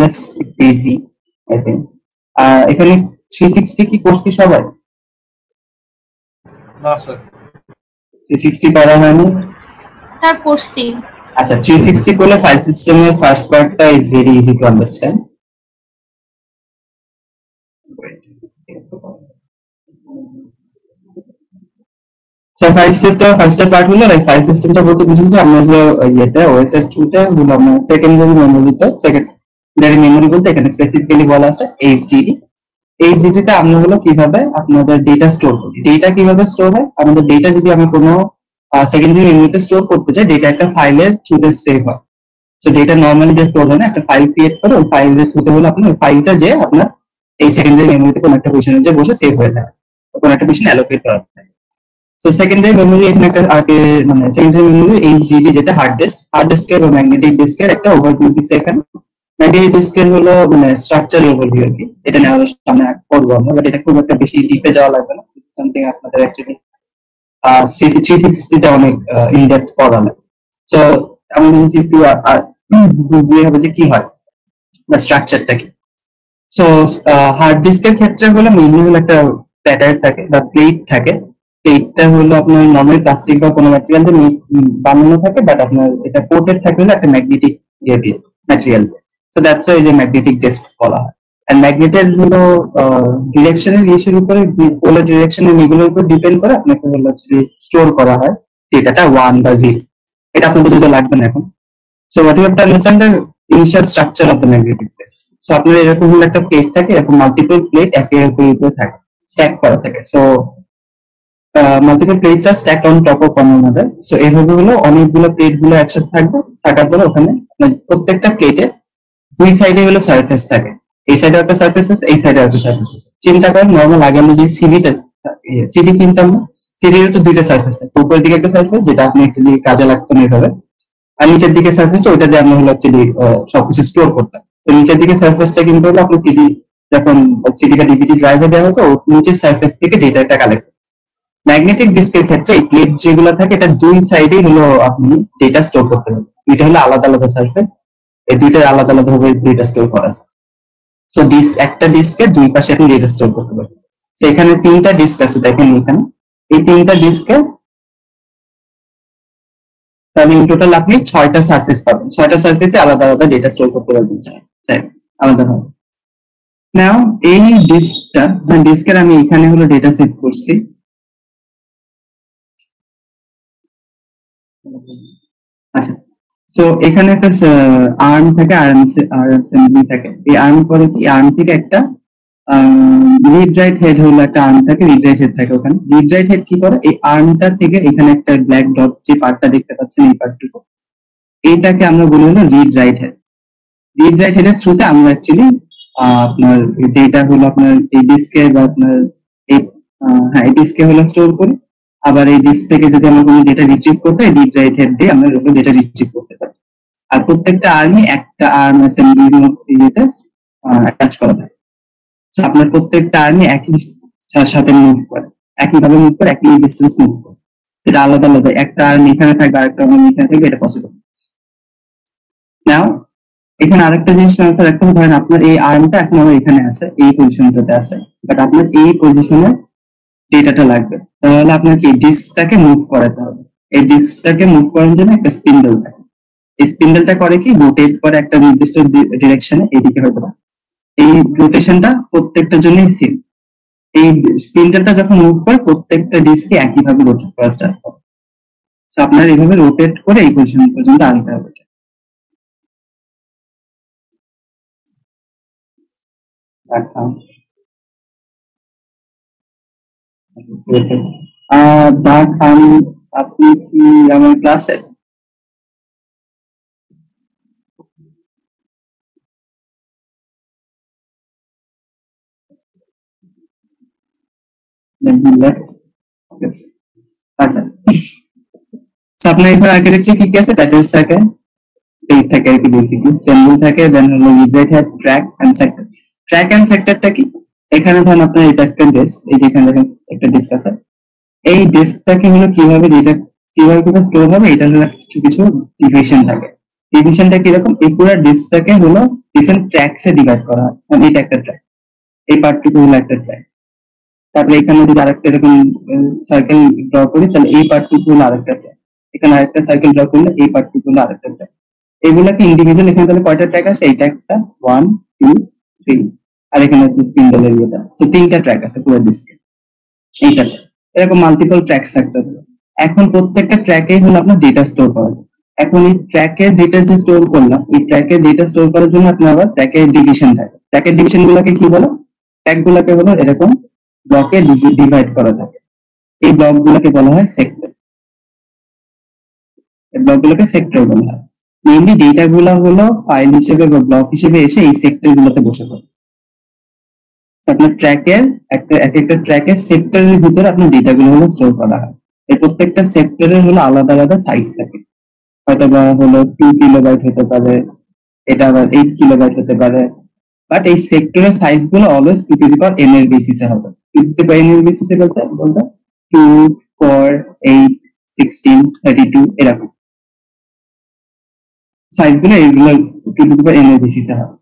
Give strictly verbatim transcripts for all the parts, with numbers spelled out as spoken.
less busy I think. আর এখানে three sixty কি করছি সবাই? না স্যার, থ্রি সিক্সটি করা হয়নি স্যার করছি। আচ্ছা, থ্রি সিক্সটি করলে ফাইল সিস্টেমের ফার্স্ট পার্টটা is very easy to understand. So file system first part হলো লাইক ফাইল সিস্টেমটা বলতে বুঝিয়েছি আমরা হলো ইয়েতে ওএস এর থ্রুতে হলো আমরা সেকেন্ডারি মেমোরিতে সেকেন্ডারি মেমোরি বলতে এখানে স্পেসিফিক্যালি বলা আছে এইচডিডি। এইচডিডিতে আমরা হলো কিভাবে আপনাদের ডেটা স্টোর করি, ডেটা কিভাবে স্টোর হয়, আমাদের ডেটা যদি আমি কোনো সেকেন্ডারি মেমোরিতে স্টোর করতে চাই, ডেটা একটা ফাইলের থ্রুতে সেভ হয়। সো ডেটা নরমালি যে স্টোর হয় না, একটা ফাইল ক্রিয়েট করে ওই ফাইলের থ্রুতে হলো আপনার ওই ফাইলটা যে আপনার এই সেকেন্ডারি মেমোরিতে কোনো একটা পজিশনে যে বসে সেভ হয়ে থাকে, কোনো একটা পজিশনে অ্যালোকেট করা থাকে। সো সেকেন্ডারি মেমোরি এখানে একটা আগে মানে সেকেন্ডারি মেমোরি এইচডিডি যেটা হার্ড ডিস্ক, হার্ড ডিস্কের বা ম্যাগনেটিক ডিস্কের একটা ওভারভিউ দিচ্ছে এখানে। ম্যাগনেটিক ডিস্কের হলো মানে স্ট্রাকচার ওভারভিউ আর কি, এটা নেওয়ার সামনে করবো আমরা, বাট এটা খুব একটা বেশি ডিপে যাওয়া লাগবে না, সামথিং আপনাদের অ্যাকচুয়ালি সিসি থ্রি সিক্সটি তে অনেক ইন ডেপথ পড়া লাগে। সো আমাদের যদি একটু বুঝতে হবে যে কি হয় বা স্ট্রাকচারটা কি। সো হার্ড ডিস্কের ক্ষেত্রে হলো মেইনলি হলো একটা প্যাটার্ন থাকে বা প্লেট থাকে। প্লেটটা হলো আপনার নরমাল প্লাস্টিক বা কোনো ম্যাটেরিয়াল দিয়ে বানানো থাকে, বাট আপনার এটা কোটেড থাকে হলো একটা ম্যাগনেটিক ইয়ে দিয়ে ম্যাটেরিয়াল। সো দ্যাটস ওয়াই যে ম্যাগনেটিক ডিস্ক বলা হয়। এন্ড ম্যাগনেটের হলো ডিরেকশনের ইস্যুর উপরে পোলার ডিরেকশনের এগুলোর উপর ডিপেন্ড করে আপনাকে হলো স্টোর করা হয় ডেটাটা ওয়ান বা জিরো। এটা আপনাদের যদি লাগবে না এখন। So what you have to understand the initial structure of the magnetic disk. So আপনার এরকম হলো একটা প্লেট থাকে, এরকম মাল্টিপল প্লেট একের উপরে উপরে থাকে, স্ট্যাক করা থাকে। So multiple plates are stacked on top of one another. So এইভাবে হলো অনেকগুলো প্লেট গুলো একসাথে থাকবে, থাকার পরে ওখানে প্রত্যেকটা প্লেটে দুই সাইডে হলো সারফেস থাকে, এই সাইডে একটা সারফেস আছে, এই সাইডে একটা সারফেস আছে। চিন্তা করেন নরমাল আগে আমরা যে সিডিতে সিডি কিনতাম না, সিডির তো দুইটা সারফেস থাকে, উপরের দিকে একটা সারফেস যেটা আপনি অ্যাকচুয়ালি কাজে লাগতো না এভাবে, আর নিচের দিকে সারফেসটা ওইটা দিয়ে আমরা হলো অ্যাকচুয়ালি সবকিছু স্টোর করতাম। তো নিচের দিকে সারফেসটা কিন্তু হলো আপনি সিডি যখন সিডিটা ডিভিডি ড্রাইভে দেওয়া হতো নিচের সারফেস থেকে ডেটাটা কালেক্ট। ম্যাগনেটিক ডিস্কের ক্ষেত্রে এই প্লেট যেগুলো থাকে এটা দুই সাইডে হলো আপনি ডেটা স্টোর করতে পারবেন, এটা হলো আলাদা আলাদা সারফেস, এই দুইটা আলাদা আলাদা ভাবে ডেটা স্টোর করা যায়। সো ডিস্ক একটা ডিস্কের দুই পাশে আপনি ডেটা স্টোর করতে পারবেন। সো এখানে তিনটা ডিস্ক আছে দেখেন এখানে, এই তিনটা ডিস্কে তাহলে ইন টোটাল আপনি ছয়টা সারফেস পাবেন, ছয়টা সারফেসে আলাদা আলাদা ডেটা স্টোর করতে পারবেন চাই চাই আলাদা ভাবে। নাও এই ডিস্কটা ডিস্কের আমি এখানে হলো ডেটা সেভ করছি। আচ্ছা, সো এখানে একটা আর্ম থাকে, আর্ম আর্ম অ্যাসেম্বলি থাকে। এই আর্ম করে কি, আর্ম থেকে একটা রিড রাইট হেড হলো একটা আর্ম থাকে, রিড রাইট হেড থাকে ওখানে। রিড রাইট হেড কি করে, এই আর্মটা থেকে এখানে একটা ব্ল্যাক ডট যে পার্টটা দেখতে পাচ্ছেন এই পার্টটুকু, এইটাকে আমরা বলি হলো read write head. Read write হেডের থ্রুতে আমরা অ্যাকচুয়ালি আপনার ডেটা হলো আপনার এই ডিস্কে বা আপনার এই হ্যাঁ এই ডিস্কে হলো স্টোর করি। আবার এই ডিস্ক থেকে যদি আমরা কোনো ডেটা রিট্রিভ করতে হয় রিড রাইট হেড দিয়ে আমরা ডেটা রিট্রিভ করতে পারি। আর প্রত্যেকটা আর্মই একটা আর্ম অ্যাসেম্বলির মধ্যে অ্যাটাচ করা থাকে। সো আপনার প্রত্যেকটা আর্মি একই সাথে মুভ করে, একই ভাবে মুভ করে, একই ডিসটেন্স মুভ করে। এটা আলাদা আলাদা, একটা আর্মি এখানে থাকবে আরেকটা আর্মি এখানে থাকবে, এটা পসিবল। নাও এখানে আরেকটা জিনিস মাথায় রাখতে হবে, ধরেন আপনার এই আর্মটা এখন আমার এখানে আছে, এই পজিশনটাতে আছে, বাট আপনার এই পজিশনে ডেটাটা লাগবে, তাহলে আপনাকে এই ডিস্কটাকে মুভ করাতে হবে। এই ডিস্কটাকে মুভ করার জন্য একটা স্পিন্ডল থাকে, এই স্পিন্ডলটা করে কি রোটেট করে একটা নির্দিষ্ট ডিরেকশনে, এইদিকে হয়তো না, এই রোটেশনটা প্রত্যেকটার জন্যই সেম। এই স্পিন্ডলটা যখন মুভ করে প্রত্যেকটা ডিস্কে একইভাবে রোটেট করা স্টার্ট করে। সো আপনার এইভাবে রোটেট করে এই পজিশন পর্যন্ত আনতে হবে। দা খান, আপনি কি আমার ক্লাসে? আচ্ছা, আপনার এখানে আর্কিটেকচার কি কি আছে? প্যাটার্নস থাকে, পেজ থাকে আর কি, বেসিক্যালি সিম্বল থাকে, দেন হলো read write head, track and sector. Track and সেক্টরটা কি? এখানে ধরুন আপনার এটা একটা ডিস্ক, এই যে এখানে দেখেন একটা ডিস্ক আছে, এই ডিস্কটাকে হলো কিভাবে ডেটা কিভাবে কিভাবে স্টোর হবে এটা হলো কিছু কিছু ডিফিনেশন থাকে। ডিভিশনটা কিরকম, এই পুরো ডিস্কটাকে হলো ডিফারেন্ট ট্র্যাকসে ডিভাইড করা হয়। মানে এটা একটা ট্র্যাক, এই পার্টটুকু হলো একটা ট্র্যাক। তারপরে এখানে যদি আরেকটা এরকম সার্কেল ড্র করি তাহলে এই পার্টটুকু হলো আরেকটা ট্র্যাক, এখানে আরেকটা সার্কেল ড্র করলে এই পার্টটুকু হলো আরেকটা ট্র্যাক। এগুলাকে ইন্ডিভিজুয়াল এখানে তাহলে কয়টা ট্র্যাক আছে, এইটা একটা, ওয়ান টু থ্রি, আর এখানে স্পিন্ডলের ইয়েটা, তো তিনটা ট্র্যাক আছে পুরো ডিস্কে এইটাতে। এরকম মাল্টিপল ট্র্যাকস থাকতে হবে। এখন প্রত্যেকটা ট্র্যাকে হলো আপনার ডেটা স্টোর করা যায়। এখন এই ট্র্যাকে ডেটা যে স্টোর করলাম, এই ট্র্যাকে ডেটা স্টোর করার জন্য আপনার আবার ট্র্যাকের ডিভিশন থাকে। ট্র্যাকের ডিভিশন গুলাকে কি বলো, ট্র্যাক গুলাকে হলো এরকম ব্লকে ডিভাইড করা থাকে। এই ব্লক গুলোকে বলা হয় সেক্টর, এই ব্লক গুলোকে সেক্টর বলা হয়। মেইনলি ডেটা গুলা হলো ফাইল হিসেবে বা ব্লক হিসেবে এসে এই সেক্টর গুলোতে বসে পড়ে। আপনার ট্র্যাকের একটা এক একটা ট্র্যাকের সেক্টরের ভিতরে আপনার ডেটা গুলো হলো স্টোর করা হয়। এই প্রত্যেকটা সেক্টরের হলো আলাদা আলাদা সাইজ থাকে, হয়তো বা হলো টু কিলোবাইট হতে পারে, এটা আবার এইট কিলোবাইট হতে পারে। বাট এই সেক্টরের সাইজ গুলো always two to the power n এর বেসিসে হবে। Two to the power n এর বেসিসে বলতে বলতে two, four, eight, sixteen, thirty two এরকম সাইজ গুলো, এইগুলো two to the power n এর বেসিসে হবে।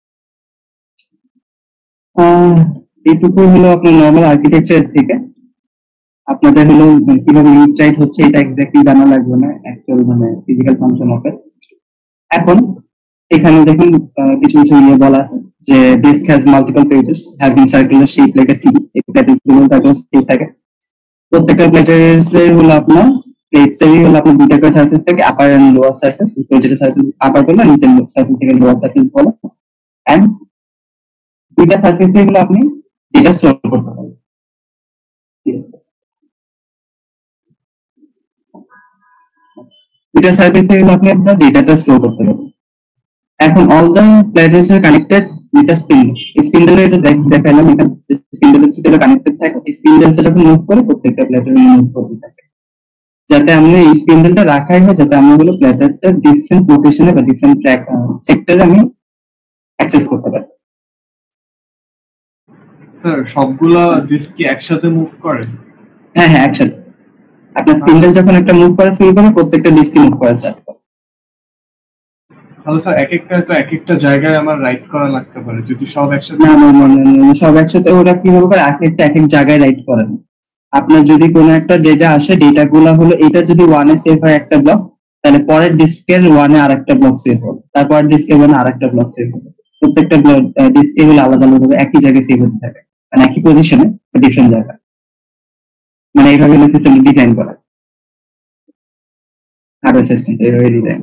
এইটুকু হলো আপনার নর্মাল আর্কিটেকচার থেকে। আপনাদের হলো কিভাবে রিড রাইট হচ্ছে এটা এক্স্যাক্টলি জানা লাগবে না, অ্যাকচুয়াল মানে ফিজিক্যাল ফাংশন হবে। এখন এখানে দেখুন কিছু কিছু ইয়ে বলা আছে যে disk has multiple pages having circular shape like a C, এই প্লেটেস গুলো সার্কুলার শেপ থাকে। প্রত্যেকটা প্লেটেস এর হলো আপনার প্লেটস এর হলো আপনার দুইটা করে সারফেস থাকে, আপার এন্ড লোয়ার সারফেস। উপরে যেটা সারফেস আপার বলে, নিচের সারফেস থেকে লোয়ার সারফেস বলে। এন্ড দুইটা সারফেস এগুলো আপনি ডেটা স্টোর করতে পারবেন। দুইটা সারফেস থেকে আপনি আপনার ডেটাটা স্টোর করতে পারবেন। এখন all the plates are connected with a spindle. Spindle এটা দেখাইলাম, এখানে স্পিন্ডলের সাথে কানেক্টেড থাকে। স্পিন্ডলটা যখন মুভ করে প্রত্যেকটা প্লেটের মুভ করতে থাকে, যাতে আমরা এই স্পিন্ডলটা রাখাই হয় যাতে আমরা হলো প্লেটেরটা ডিফারেন্ট লোকেশনে বা ডিফারেন্ট ট্র্যাক সেক্টরে আমি অ্যাক্সেস করতে পারি। স্যার সবগুলা ডিস্ক কি একসাথে মুভ করে? হ্যাঁ হ্যাঁ একসাথে। আপনার স্পিন্ডল যখন একটা মুভ করা শুরু করে প্রত্যেকটা ডিস্ক মুভ করা স্টার্ট করে। তাহলে স্যার এক একটা তো এক একটা জায়গায় আমার রাইট করা লাগতে পারে যদি সব একসাথে? না না না না, সব একসাথে ওরা কিভাবে করে এক একটা এক এক জায়গায় রাইট করে না। আপনার যদি কোনো একটা ডেটা আসে, ডেটা গুলা হলো এটা যদি ওয়ানে সেভ হয় একটা ব্লক, তাহলে পরের ডিস্কের ওয়ানে আরেকটা ব্লক সেভ হবে, তারপর ডিস্কের ওয়ানে আরেকটা ব্লক সেভ হবে। প্রত্যেকটা ডিস্কে হলো আলাদা আলাদা ভাবে একই জায়গায় সেভ হতে থাকে, মানে একই পজিশনে ডিফারেন্ট জায়গা। মানে এইভাবে সিস্টেম ডিজাইন করা, হার্ডওয়্যার সিস্টেম এইভাবে design.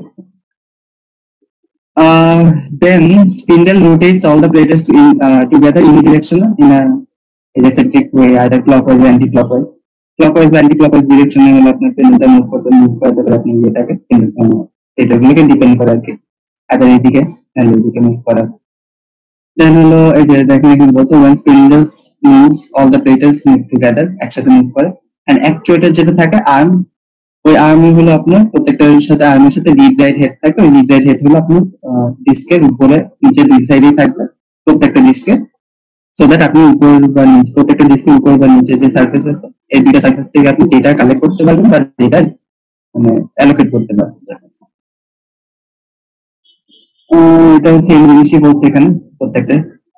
Uh, then spindle rotates all the plates in, uh, together unidirectional in a eccentric way, either clockwise or anti-clockwise. Clockwise or anti-clockwise direction এ হলো আপনার spindle move করতে move করতে পারে আপনি এটাকে spindle এটা গুলোকে ডিপেন্ড করে আর কি, আদার এদিকে আর এদিকে মুভ করা। দেন হলো এই যে দেখেন এখানে বলছে when spindles moves all the plates move together, একসাথে মুভ করে। and actuator যেটা থাকে আর্ম, ওই আর্মই হলো আপনার প্রত্যেকটার সাথে আর্মের সাথে রিড রাইট হেড থাকে। ওই রিড রাইট হেড হলো আপনার ডিস্কের উপরে নিচে দুই সাইডেই থাকবে প্রত্যেকটা ডিস্কে, সো দ্যাট আপনি উপর বা নিচে প্রত্যেকটা ডিস্কের উপর বা নিচে যে সারফেস আছে এই দুইটা সারফেস থেকে আপনি ডেটা কালেক্ট করতে পারবেন বা ডেটা মানে অ্যালোকেট করতে পারবেন। এটা সেম জিনিসই বলছে এখানে প্রত্যেকটা।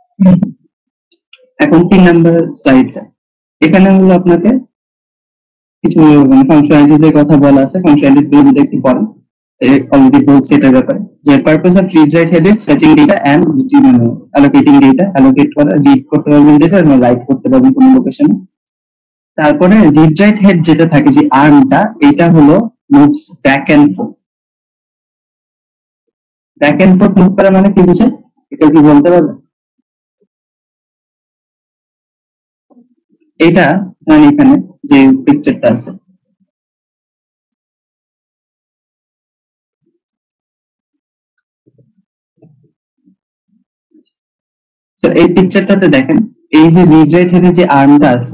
এখন তিন নাম্বার স্লাইড, এখানে হলো আপনাকে কিছু ফাংশনালিটিস এর কথা বলা আছে। ফাংশনালিটিস গুলো যদি একটু পড়েন, অলরেডি বলছি এটার ব্যাপারে যে purpose of read write head is fetching data and allocating data, allocate করা, রিড করতে পারবেন ডেটা এবং রাইট করতে পারবেন কোন লোকেশনে। তারপরে রিড রাইট হেড যেটা থাকে যে আর্মটা, এটা হলো moves back and forth. Back and forth move করা মানে কি বুঝে, এটা কি বলতে পারবেন? এটা ধরেন এখানে যে পিকচারটা আছে, তো এই পিকচারটাতে দেখেন এই যে রিড রাইট হেডের যে আর্মটা আছে,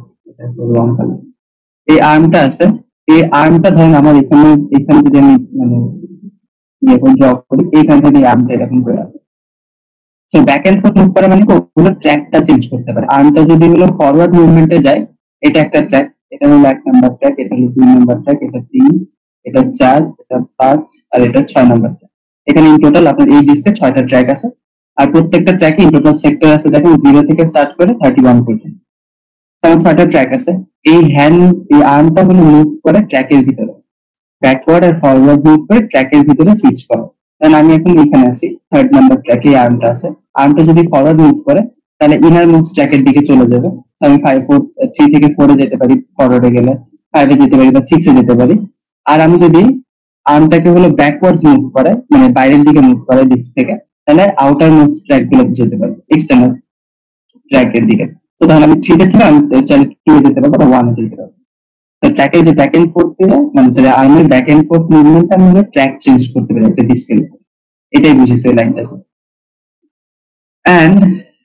এই আর্মটা আছে, এই আর্মটা ধরেন আমার এখানে এখানে যদি আমি মানে ইয়ে করে ড্র করি, এইখান থেকে এই আর্মটা এরকম করে আছে। So back and forth move করা মানে ওগুলো ট্র্যাকটা চেঞ্জ করতে পারে। আর্মটা যদি হলো ফরওয়ার্ড মুভমেন্টে যায়, এটা একটা ট্র্যাক, এটা হলো এক নাম্বার ট্র্যাক, এটা হলো দুই নাম্বার ট্র্যাক, এটা তিন, এটা চার, এটা পাঁচ, আর এটা ছয় নাম্বার ট্র্যাক। এখানে ইন টোটাল আপনার এই ডিস্কে ছয়টা ট্র্যাক আছে, আর প্রত্যেকটা ট্র্যাকে ইন টোটাল সেক্টর আছে দেখেন জিরো থেকে স্টার্ট করে থার্টি ওয়ান পর্যন্ত। তেমন ছয়টা ট্র্যাক আছে। এই হ্যান্ড এই আর্মটা হলো মুভ করে ট্র্যাকের ভিতরে, ব্যাকওয়ার্ড আর ফরওয়ার্ড মুভ করে ট্র্যাকের ভিতরে সুইচ করে। কারণ আমি এখন এখানে আছি থার্ড নাম্বার ট্র্যাকে এই আর্মটা আছে, আর্মটা যদি ফরওয়ার্ড মুভ করে তাহলে ইনার মোস্ট ট্র্যাকের দিকে চলে যাবে। আমি ফাইভ ফোর থ্রি থেকে ফোরে যেতে পারি, ফরওয়ার্ডে গেলে ফাইভে যেতে পারি বা সিক্সে যেতে পারি। আর আমি যদি আর্মটাকে হলো ব্যাকওয়ার্ডস মুভ করে মানে বাইরের দিকে মুভ করে ডিস্ক থেকে, তাহলে আউটার মোস্ট ট্র্যাক গুলোতে যেতে পারি, এক্সটার্নাল ট্র্যাকের দিকে। তো তাহলে আমি থ্রিতে ছিল, আমি চাইলে টুয়ে যেতে পারবো বা ওয়ানে যেতে পারবো। তো ট্র্যাকের যে ব্যাক এন্ড ফোর্থ দিয়ে মানে যে আর্মের ব্যাক এন্ড ফোর্থ মুভমেন্ট আমি হলো ট্র্যাক চেঞ্জ করতে পারি একটা ডিস্কের উপর। এটাই বুঝেছি ওই লাইনটাতে। অ্যান্ড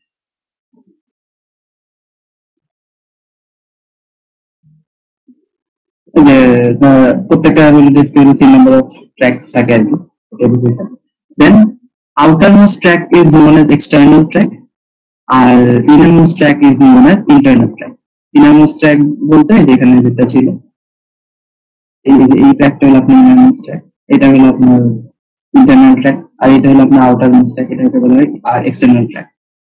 যে প্রত্যেকটা ডিস্কের সেম নাম্বার অফ ট্র্যাকস থাকে আর কি, এটা বুঝেছি। Then outermost track is known as external track আর innermost track is known as internal track. Innermost track বলতে যেখানে যেটা ছিল এই এই ট্র্যাকটা হলো আপনার ইনারমোস্ট ট্র্যাক, এটা হলো আপনার ইন্টারনাল ট্র্যাক, আর এটা হলো আপনার আউটার মোস্ট ট্র্যাক, এটা হতে বলা হয় আর এক্সটার্নাল ট্র্যাক।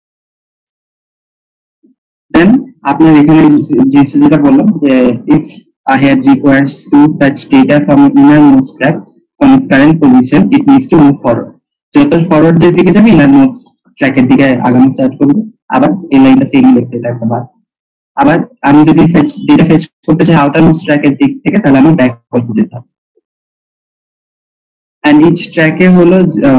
দেন আপনার এখানে যে যেটা বললাম যে if a head requires to fetch data from an innermost track from its current position, it needs to move forward. যত ফরওয়ার্ড এর দিকে যাবে ইনারমোস্ট ট্র্যাকের দিকে আগানো স্টার্ট করবে। আবার এই লাইনটা সেম লেখছে, এটা একটা বার। আবার আমি যদি ফেচ ডেটা ফেচ করতে চাই আউটার মোস্ট ট্র্যাকের দিক থেকে, তাহলে আমি ব্যাক করতে যেতে হবে। এন্ড ইচ ট্র্যাকে হলো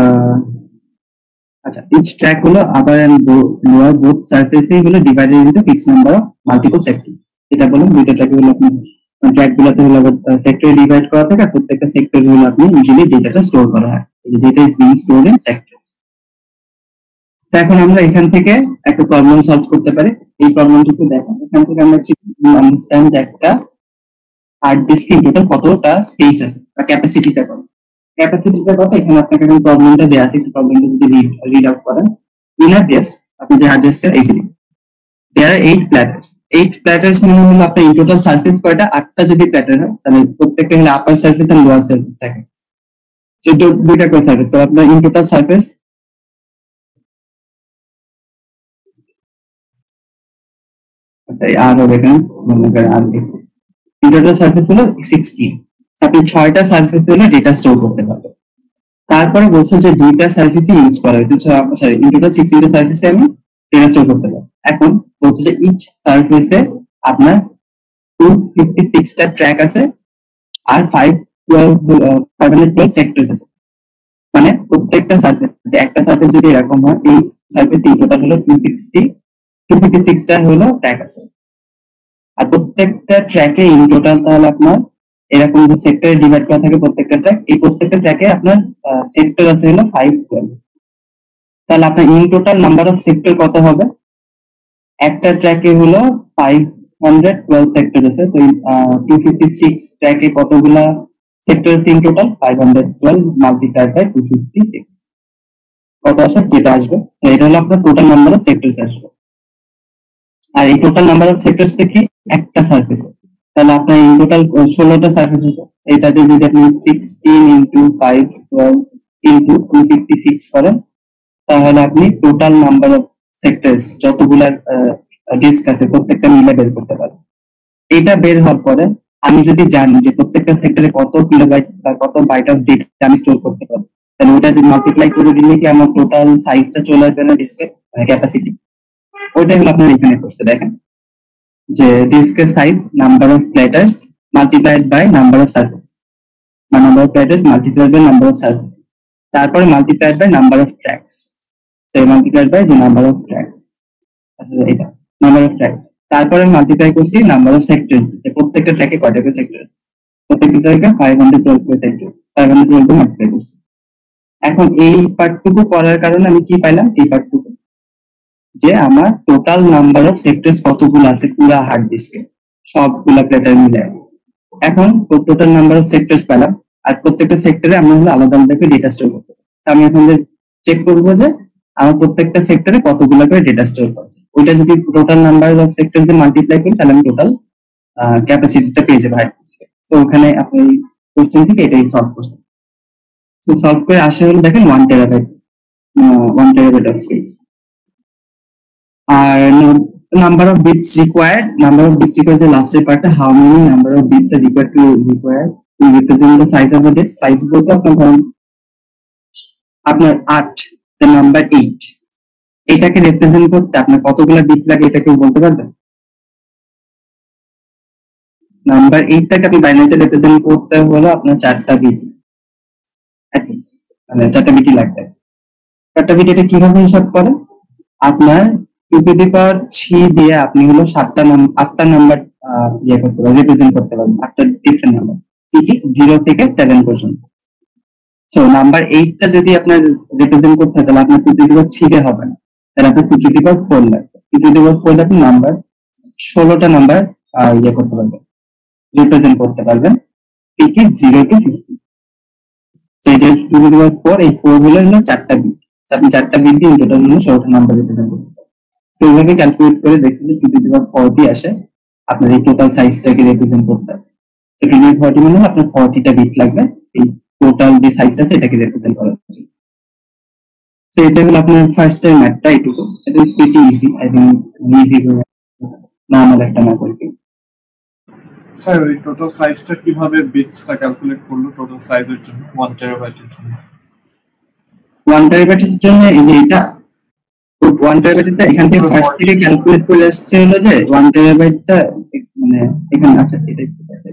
আচ্ছা ইচ ট্র্যাক হলো আবার এন্ড লোয়ার বোথ সারফেসে হলো divided into fix number of multiple sectors. এটা বললাম দুইটা ট্র্যাকে হলো আপনি ট্র্যাক গুলোতে হলো সেক্টরে ডিভাইড করা থাকে, আর প্রত্যেকটা সেক্টরে হলো আপনি ইউজুয়ালি ডেটাটা স্টোর করা হয়। এই data is being stored in sectors. তো এখন আমরা এখান থেকে একটা প্রবলেম সলভ করতে পারি। এই প্রবলেমটিকে দেখেন, এখান থেকে আমরা আন্ডারস্ট্যান্ড যে একটা হার্ড ডিস্কে টোটাল কতটা স্পেস আছে বা ক্যাপাসিটিটা কত। ক্যাপাসিটিটা কত এখানে আপনাকে এখন প্রবলেমটা দেয়া আছে, একটু প্রবলেমটা যদি রিড রিড আউট করেন। ইন আ ডিস্ক আপনি যে হার্ড ডিস্কের এই যে there are eight platters. eight platters মানে হলো আপনার ইন টোটাল সারফেস কয়টা, আটটা যদি প্ল্যাটার হয় তাহলে প্রত্যেকটা হলো upper surface and lower surface থাকে। তো দুইটা করে সারফেস, তো আপনার ইন টোটাল সারফেস আচ্ছা আর হবে এখানে মনে করেন আর দেখছি ইন টোটাল সারফেস হলো সিক্সটিন। আপনি ছয়টা সারফেস হলো ডেটা স্টোর করতে পারবেন। তারপরে বলছে যে দুইটা সারফেসই ইউজ করা হয়েছে, সরি ইন টোটাল সিক্সটিনটা সারফেসে আমি ডেটা স্টোর করতে পারবো। এখন বলছে যে ইচ সারফেসে আপনার টু ফিফটি সিক্সটা ট্র্যাক আছে আর five twelve five hundred twelve sectors আছে। মানে প্রত্যেকটা সারফেস, একটা সারফেস যদি এরকম হয় এই সারফেস ইন টোটাল হলো টু সিক্সটি টু ফিফটি সিক্সটা হলো ট্র্যাক আছে। আর প্রত্যেকটা ট্র্যাকে ইন টোটাল তাহলে আপনার এরকম যে সেক্টরে ডিভাইড করা থাকে প্রত্যেকটা ট্র্যাক, এই প্রত্যেকটা ট্র্যাকে আপনার সেক্টর আছে হলো ফাইভ টুয়েলভ। তাহলে আপনার in total number of sector কত হবে? একটা ট্র্যাকে হলো ফাইভ হান্ড্রেড টুয়েলভ সেক্টর আছে, তো টু ফিফটি সিক্স ট্র্যাকে কতগুলা সেক্টর আছে in total? Five hundred twelve multiplied by two fifty six কত আসবে? যেটা আসবে এটা হলো আপনার টোটাল নাম্বার অফ সেক্টরস আসবে। আর এই টোটাল নাম্বার অফ সেক্টরস কি একটা সারফেসে, তাহলে আপনার ইন টোটাল ষোলোটা সারফেস আছে। এটাতে যদি আপনি sixteen into five twelve into two fifty six করেন তাহলে আপনি টোটাল নাম্বার অফ সেক্টরস যতগুলা ডিস্ক আছে প্রত্যেকটা মিলে বের করতে পারেন। এটা বের হওয়ার পরে আমি যদি জানি যে প্রত্যেকটা সেক্টরে কত কিলোবাইট বা কত বাইট অফ ডেটা আমি স্টোর করতে পারি, তাহলে ওটা যদি মাল্টিপ্লাই করে দিলে কি আমার টোটাল সাইজটা চলে আসবে না ডিস্কের ক্যাপাসিটি? ওইটাই হলো আপনার এখানে করছে। দেখেন যে ডিস্কের size number of platters multiplied by number of surfaces বা number of platters multiplied by number of surfaces, তারপরে multiplied by number of tracks, সেই মাল্টিপ্লাইড বাই যে নাম্বার অফ ট্র্যাকস, আসলে এটা নাম্বার অফ ট্র্যাকস, তারপরে মাল্টিপ্লাই করছি number of sectors, যে প্রত্যেকটা ট্র্যাকে কয়টা করে সেক্টর আছে, প্রত্যেকটা ট্র্যাকে ফাইভ হান্ড্রেড টুয়েলভ করে sectors, five hundred twelve multiply করছি। এখন এই পার্টটুকু করার কারণে আমি কি পাইলাম? এই পার্টটুকু যে আমার টোটাল নাম্বার অফ সেক্টরস কতগুলো আছে পুরো হার্ড ডিস্কে সবগুলা প্ল্যাটার মিলে। এখন টোটাল নাম্বার অফ সেক্টরস পেলাম, আর প্রত্যেকটা সেক্টরে আমরা হলো আলাদা আলাদা করে ডেটা স্টোর করতে পারি। আমি এখন চেক করবো যে আমার প্রত্যেকটা সেক্টরে কতগুলো করে ডেটা স্টোর করছে। ওইটা যদি টোটাল নাম্বার অফ সেক্টর দিয়ে মাল্টিপ্লাই করি তাহলে আমি টোটাল ক্যাপাসিটিটা পেয়ে যাবো হার্ড ডিস্কে। তো ওখানে আপনি কোশ্চেন থেকে এটাই সলভ করছেন। তো সলভ করে আসা হলো দেখেন one terabyte one terabyte of space. আর number of bits required, number of bits required যে লাস্টের পার্টটা, how many number of bits are required to required to represent the size of the disk. Size বলতে আপনার ধরুন আপনার আট, the number eight, এটাকে রিপ্রেজেন্ট করতে আপনার কতগুলো বিট লাগে এটা কেউ বলতে পারবেন? নাম্বার এইটটাকে আপনি বাইনারিতে রিপ্রেজেন্ট করতে হলে আপনার চারটা বিট অ্যাটলিস্ট, মানে চারটা বিটই লাগবে। চারটা বিট এটা কিভাবে হিসাব করে? আপনার two to the power three দিয়ে আপনি হলো সাতটা নাম্বার আটটা নাম্বার ইয়ে করতে পারবেন, রিপ্রেজেন্ট করতে পারবেন, আটটা ডিফারেন্ট নাম্বার, কি কি জিরো থেকে সেভেন পর্যন্ত। সো নাম্বার এইটটা যদি আপনার রিপ্রেজেন্ট করতে হয় তাহলে আপনার two to the power three দিয়ে হবে না, তাহলে আপনার two to the power four লাগবে। Two to the power four আপনি নাম্বার ষোলোটা নাম্বার ইয়ে করতে পারবেন, রিপ্রেজেন্ট করতে পারবেন, কি কি জিরো টু ফিফটি। তো এই যে two to the power four, এই ফোর গুলো হলো চারটা বিট, আপনি চারটা বিট দিয়ে টোটাল হলো ষোলোটা নাম্বার রিপ্রেজেন্ট করতে পারবেন। তো এইভাবে ক্যালকুলেট করে দেখছি যে two to the power forty আসে আপনার এই টোটাল সাইজটাকে রিপ্রেজেন্ট করতে। তো two to the power forty মানে আপনার ফোরটিটা বিট লাগবে এই টোটাল যে সাইজটা আছে এটাকে রিপ্রেজেন্ট করার জন্য। তো এটা হলো আপনার ফার্স্ট টাইম ম্যাথটা, এইটুকু। এটা is pretty easy, I think easy করে নরমাল একটা ম্যাথ আর কি। স্যার ওই টোটাল সাইজটা কিভাবে বিটসটা ক্যালকুলেট করলো টোটাল সাইজের জন্য ওয়ান টেরাবাইটের জন্য? ওয়ান টেরাবাইটের জন্য এই যে এটা ওয়ান টেরাবাইটটা এখান থেকে ফার্স্ট থেকে ক্যালকুলেট করে আসছে হলো যে ওয়ান টেরাবাইটটা মানে এখানে আছে, এটা একটু দেখাই।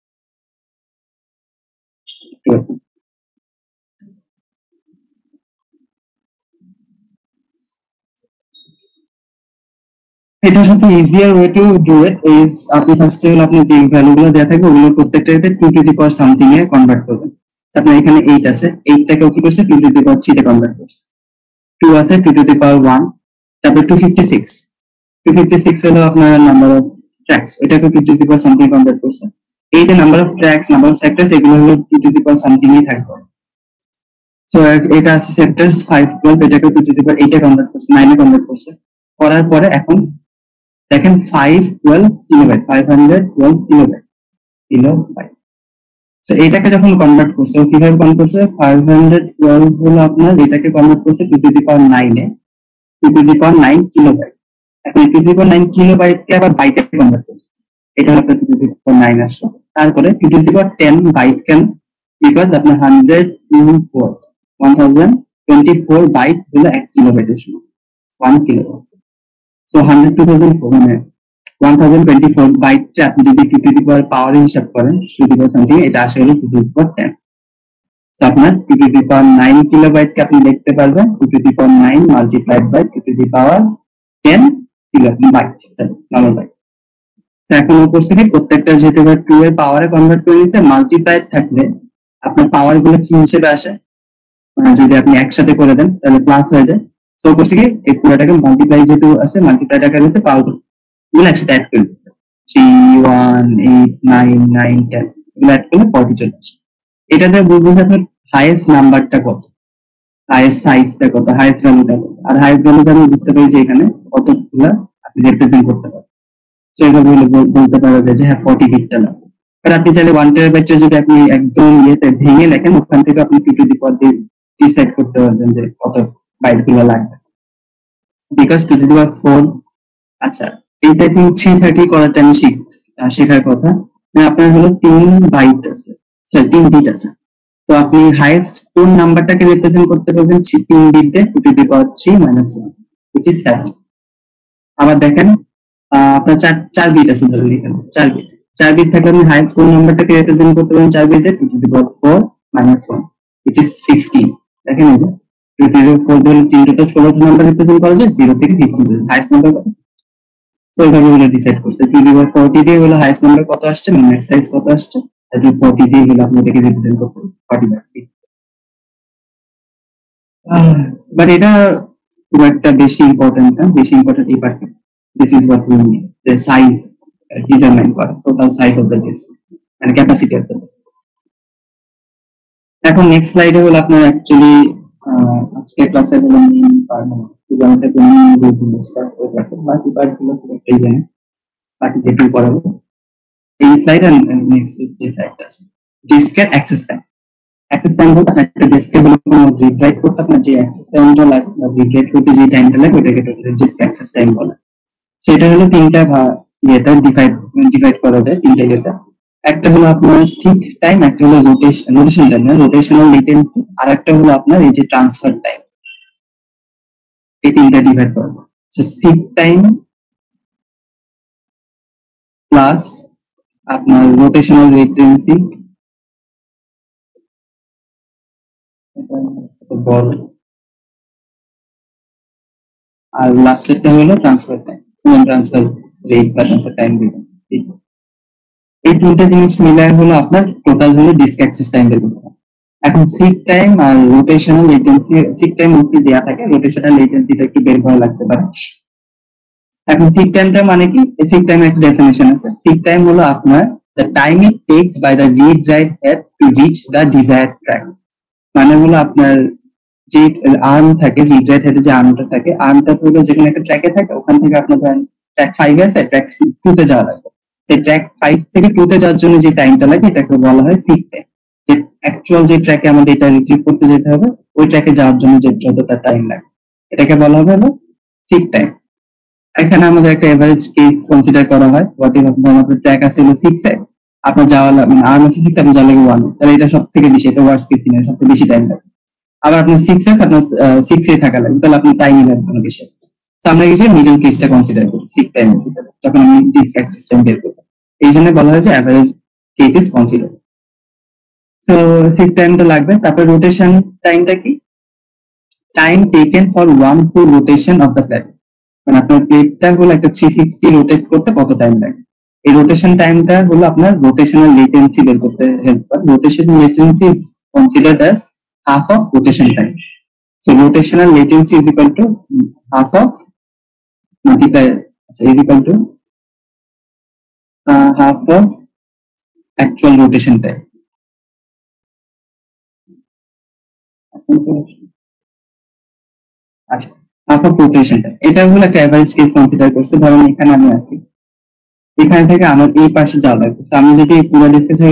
এটার সাথে easier way to do it is আপনি ফার্স্টে হলো আপনি যে ভ্যালুগুলো দেওয়া থাকবে ওগুলো প্রত্যেকটাতে two to the power something এ কনভার্ট করবেন। আপনার এখানে এইট আছে, এইটটাকেও কি করছে two to the power three তে কনভার্ট করছে। টু আছে two to the power one, তারপর two fifty six, two fifty six হলো আপনার নাম্বার অফ ট্র্যাকস, এটাকে two to the power something convert করছে। এই যে number of tracks, number of sectors, এগুলো হলো two to the power something এ থাকবে। সো এটা আছে সেক্টরস ফাইভ টুয়েলভ, এটাকে two to the power eight এ কনভার্ট করছে, নাইন এ কনভার্ট করছে। করার পরে এখন দেখেন five twelve kilobyte, five hundred twelve kilobyte kilobyte. So এটাকে যখন কনভার্ট করছে ও কিভাবে কনভার্ট করছে, ফাইভ হান্ড্রেড টুয়েলভ হলো আপনার এটাকে কনভার্ট করছে two to the power nine এ, two to the power nine kilobyte. এখন two to the power nine কিলোবাইটকে আবার বাইটে কনভার্ট করছে, এটা হলো আপনার two to the power nine আসলো। তারপরে two to the power ten byte কেন, বিকজ আপনার hundred two four one thousand twenty four byte হলো এক কিলোবাইটের সমান, one kilobyte. So hundred two thousand four মানে ওয়ান থাউজেন্ড টোয়েন্টি ফোর বাইটটা আপনি যদি two to the power power হিসাব করেন two to the power something, এটা আসে হলো two to the power ten. So আপনার two to the power nine কিলোবাইটকে আপনি দেখতে পারবেন two to the power nine multiplied by two to the power ten kilobyte, sorry normal byte. তো এখন উপর থেকে প্রত্যেকটা যেহেতু এবার টু এর পাওয়ারে কনভার্ট করে নিচ্ছে, মাল্টিপ্লাইড থাকলে আপনার পাওয়ার গুলো কি হিসেবে আসে, যদি আপনি একসাথে করে দেন তাহলে প্লাস হয়ে যায়। সো উপর থেকে এই পুরোটাকে মাল্টিপ্লাই যেহেতু আছে, মাল্টিপ্লাই আকারে আছে, পাওয়ার গুলো একসাথে অ্যাড করে দিচ্ছে, three one eight nine nine ten এগুলো অ্যাড করলে ফর্টি চলে আসে। এটা দিয়ে বুঝবেন আপনার হাইয়েস্ট নাম্বারটা কত, হাইয়েস্ট সাইজটা কত, হাইয়েস্ট ভ্যালুটা কত। আর হাইয়েস্ট ভ্যালুটা আমি বুঝতে পারি যে এখানে কতগুলো আপনি রিপ্রেজেন্ট করতে পারেন। সো এইভাবে বলতে পারা যায় যে হ্যাঁ ফর্টি বিটটা লাগবে। আর আপনি চাইলে ওয়ান টেরাবাইটটা যদি আপনি একদম ইয়েতে ভেঙে লেখেন ওখান থেকে আপনি টু টু দি পাওয়ার দিয়ে ডিসাইড করতে পারবেন যে কত বাইট গুলো লাগবে, because two to the power four. আচ্ছা এইটা থিঙ্ক থ্রি থার্টি করার টাইম শেখার কথা, আপনার হলো তিন বাইট আছে, সরি তিন বিট আছে। তো আপনি হাইয়েস্ট কোন নাম্বারটাকে রিপ্রেজেন্ট করতে পারবেন তিন বিট দিয়ে, two to the power three minus one which is seven. আবার দেখেন আপনার চার চার বিট আছে, ধরুন এখানে চার বিট, চার বিট থাকলে আপনি হাইয়েস্ট কোন নাম্বারটাকে রিপ্রেজেন্ট করতে পারেন চার বিট দিয়ে, two to the power four minus one which is fifteen. দেখেন এই যে two to the power four দিয়ে তিন টোটাল ষোলোটা নাম্বার রিপ্রেজেন্ট করা যায়, জিরো থেকে ফিফটিন পর্যন্ত হাইয়েস্ট নাম্বার কত। তো এইভাবে হলো ডিসাইড করছে two to the power forty দিয়ে হলো হাইয়েস্ট নাম্বার কত আসছে, মানে ম্যাক্স সাইজ কত আসছে, আর টু ফোরটি দিয়ে হলো আপনি এটাকে রিপ্রেজেন্ট করতে ফর্টি বাইট। বাট এটা খুব একটা বেশি ইম্পর্টেন্ট না, বেশি ইম্পর্টেন্ট এই পার্টটা। This is what we need, the size determine করা, total size of the disk মানে ক্যাপাসিটি অফ দ্য ডিস্ক। এখন নেক্সট স্লাইডে হলো আপনার অ্যাকচুয়ালি আজকে ক্লাসে হলো মেইন পার্ট, ক্লাসে কোন যে ডিসকাস করে ক্লাসে বাকি পার্টগুলো খুব একটা জানেন, বাকি যেটুকু পড়াবো এই স্লাইড আর নেক্সট যে স্লাইডটা আছে ডিস্কের অ্যাক্সেস টাইম। অ্যাক্সেস টাইম বলতে আপনার একটা ডিসকেবল কোনো রিড রাইট করতে আপনার যে অ্যাক্সেস টাইমটা লাগে রিড রাইট করতে যে টাইমটা লাগে ওটাকে টোটাল ডিস্ক অ্যাক্সেস টাইম বলে। সেটা হলো তিনটা ইয়েতে ডিভাইড ডিভাইড করা যায় তিনটা ইয়েতে। একটা হলো আপনার সিক টাইম, একটা হলো রোটেশন রোটেশন টাইম না রোটেশনাল লেটেন্সি, আর একটা হলো আপনার এই যে ট্রান্সফার টাইম। এই তিনটা ডিভাইড করা যায়। সো সিক টাইম প্লাস আপনার রোটেশনাল লেটেন্সি বড়, আর লাস্টেরটা হলো ট্রান্সফার টাইম, ট্রান্সফার রেট বা ট্রান্সফার টাইম দিবেন। এই তিনটা জিনিস মিলায় হলো আপনার টোটাল হলো ডিস্ক অ্যাক্সেস টাইম বের করতে হবে। এখন সিক টাইম আর rotational latency, seek time mostly দেয়া থাকে, রোটেশনাল লেটেন্সিটা একটু বের করা লাগতে পারে। এখন সিক টাইমটা মানে কি? সিক টাইমের একটা ডেফিনেশন আছে। সিক টাইম হলো আপনার the time it takes by the read write head to reach the desired track। মানে হলো আপনার যে আর্ম থাকে, রিড রাইট হেডে যে আর্মটা থাকে, আর্মটা হলো যেখানে একটা ট্র্যাকে থাকে, ওখান থেকে আপনার ধরেন ট্র্যাক ফাইভ আছে, ট্র্যাক টু তে যাওয়া লাগবে। সেই ট্র্যাক ফাইভ থেকে টু তে যাওয়ার জন্য যে টাইমটা লাগে এটাকে বলা হয় সিক টাইম। যে অ্যাকচুয়াল যে ট্র্যাকে আমাদের এটা রিট্রিভ করতে যেতে হবে ওই ট্র্যাকে যাওয়ার জন্য যে যতটা টাইম লাগে এটাকে বলা হবে হলো সিক টাইম। এখানে আমাদের একটা এভারেজ কেস কনসিডার করা হয়। হোয়াট ইফ আপনার আপনার ট্র্যাক আছে হলো সিক্স এ, আপনার যাওয়া মানে আর্ম আছে সিক্স, আপনি যাওয়া লাগে ওয়ান, তাহলে এটা সব থেকে বেশি, এটা ওয়ার্স্ট কেস সিনারিও, সব থেকে বেশি টাইম লাগে। আবার আপনার সিক্স এ আপনার সিক্স এ থাকা লাগবে, তাহলে আপনার টাইমই লাগবে না বেশি। তো আমরা এই যে মিডল কেসটা কনসিডার করি সিক টাইমের ভিতরে যখন আমি ডিস্ক অ্যাক্সেস টাইম বের করব, এই জন্য বলা হয় যে average case is consider. So seek time তো লাগবে। তারপর রোটেশন টাইমটা কি? Time taken for one full rotation of the plate. মানে আপনার প্লেটটা হলো একটা থ্রি সিক্সটি রোটেট করতে কত টাইম লাগে, এই রোটেশন টাইমটা হলো আপনার রোটেশনাল লেটেন্সি বের করতে হেল্প করে। Rotational latency is considered as half of rotation time. So rotational latency is equal to half of multiply so is equal to uh, half of actual rotation time. আচ্ছা, half of rotation time এটা হলো একটা average case consider করছে। ধরেন এখানে আমি আছি, এখানে থেকে আমার এই পাশে যাওয়া লাগবে। আমি যদি পুরো ডিসকে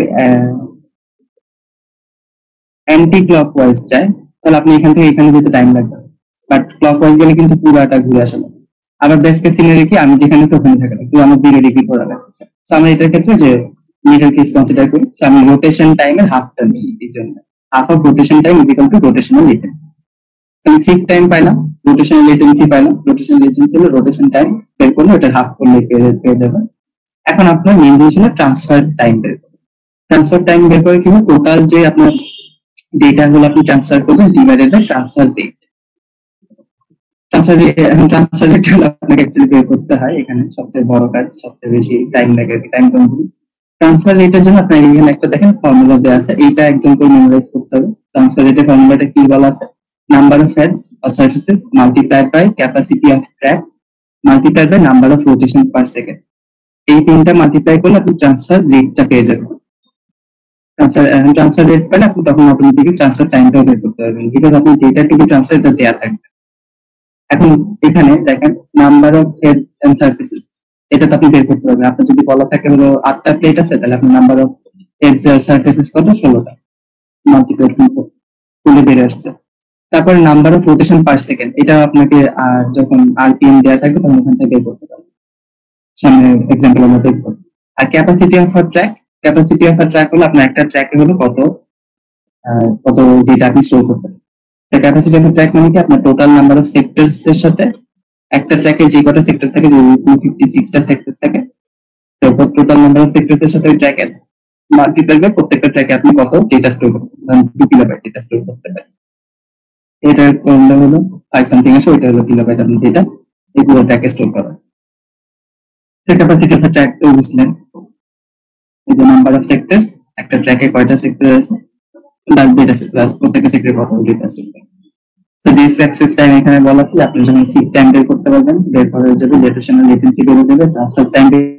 অ্যান্টি ক্লকওয়াইজ চাই তাহলে আপনি এখান থেকে এখানে যেতে টাইম লাগবে, বাট ক্লকওয়াইজ গেলে কিন্তু পুরাটা ঘুরে আসা লাগবে। আবার বেস্ট কেস সিনারি কি? আমি যেখানে ওখানে থাকা লাগছে, আমার জিরো ডিগ্রি ঘোরা লাগছে। সো আমরা এটার ক্ষেত্রে যে মিডল কেস কনসিডার করি, সো আমি রোটেশন টাইমের হাফটা নিই। এই জন্য half of rotation time is equal to rotational latency. আমি সিক টাইম পাইলাম, রোটেশনাল লেটেন্সি পাইলাম। রোটেশনাল লেটেন্সি হলো রোটেশন টাইম, বের করলে ওটা হাফ করলে পেয়ে যাবে। এখন আপনার মেইন জিনিস হলো ট্রান্সফার টাইম বের করে। ট্রান্সফার টাইম বের করে কি হবে? টোটাল যে আপনার ডেটা গুলো আপনি ট্রান্সফার করবেন divided by transfer rate. Transfer এখন ট্রান্সফার রেট হলো আপনাকে অ্যাকচুয়ালি বের করতে হয়, এখানে সবচেয়ে বড় কাজ, সবচেয়ে বেশি টাইম লাগে, টাইম কনজিউম। ট্রান্সফার রেটের জন্য আপনার এখানে একটা দেখেন ফর্মুলা দেওয়া আছে, এইটা একদম করে মেমোরাইজ করতে হবে। ট্রান্সফার রেটের ফর্মুলাটা কি বলা আছে? Number of heads or surfaces multiplied by capacity of track multiplied by number of rotation per second. এই তিনটা মাল্টিপ্লাই করলে আপনি ট্রান্সফার রেটটা পেয়ে যাবেন। ট্রান্সফার ট্রান্সফার রেট পেলে আপনি তখন অটোমেটিক্যালি ট্রান্সফার টাইমটাও বের করতে পারবেন, বিকজ আপনি ডেটা টু বি ট্রান্সফার এটা দেওয়া থাকবে। এখন এখানে দেখেন number of heads and surfaces, এটা তো আপনি বের করতে পারবেন। আপনার যদি বলা থাকে হলো আটটা প্লেট আছে, তাহলে আপনার নাম্বার অফ হেডস আর সারফেসেস কত? ষোলোটা। মাল্টিপ্লাই করলে বেড়ে আসছে। তারপর number of rotation per second, এটা আপনাকে আর যখন আরপিএম দেওয়া থাকবে তখন ওখান থেকে বের করতে পারবেন। সামনে এক্সাম্পল আমরা দেখবো। আর capacity of a track, capacity of a track হলো আপনার একটা ট্র্যাকে হলো কত কত ডেটা আপনি স্টোর করতে পারেন। ক্যাপাসিটি অফ ট্র্যাক মানে কি? আপনার টোটাল নাম্বার অফ সেক্টরস এর সাথে একটা ট্র্যাকে যে কটা সেক্টর থাকে, যদি টু ফিফটি সিক্সটা সেক্টর থাকে, তো টোটাল নাম্বার অফ সেক্টরস এর সাথে ওই ট্র্যাকের মাল্টিপ্লাই বাই প্রত্যেকটা ট্র্যাকে আপনি কত ডেটা স্টোর করতে পারেন, টু কিলোবাইট ডেটা স্টোর করতে পারেন। এটার ফর্মুলা হলো ফাইভ সামথিং আছে, ওইটা হলো কিলোবাইট আপনি ডেটা এই পুরো ট্র্যাকে স্টোর করা আছে। ক্যাপাসিটি অফ ট্র্যাক তো বুঝলেন, এই যে নাম্বার অফ সেক্টরস, একটা ট্র্যাকে কয়টা সেক্টর আছে, তার ডেটা প্লাস প্রত্যেকটা সেক্টরে কত ডেটা স্টোর আছে। সো ডিস অ্যাক্সেস টাইম এখানে বলা আছে, আপনি যখন সিক টাইম বের করতে পারবেন, বের করা হয়ে যাবে, রোটেশনাল লেটেন্সি বের হয়ে যাবে, ট্রান্সফার টাইম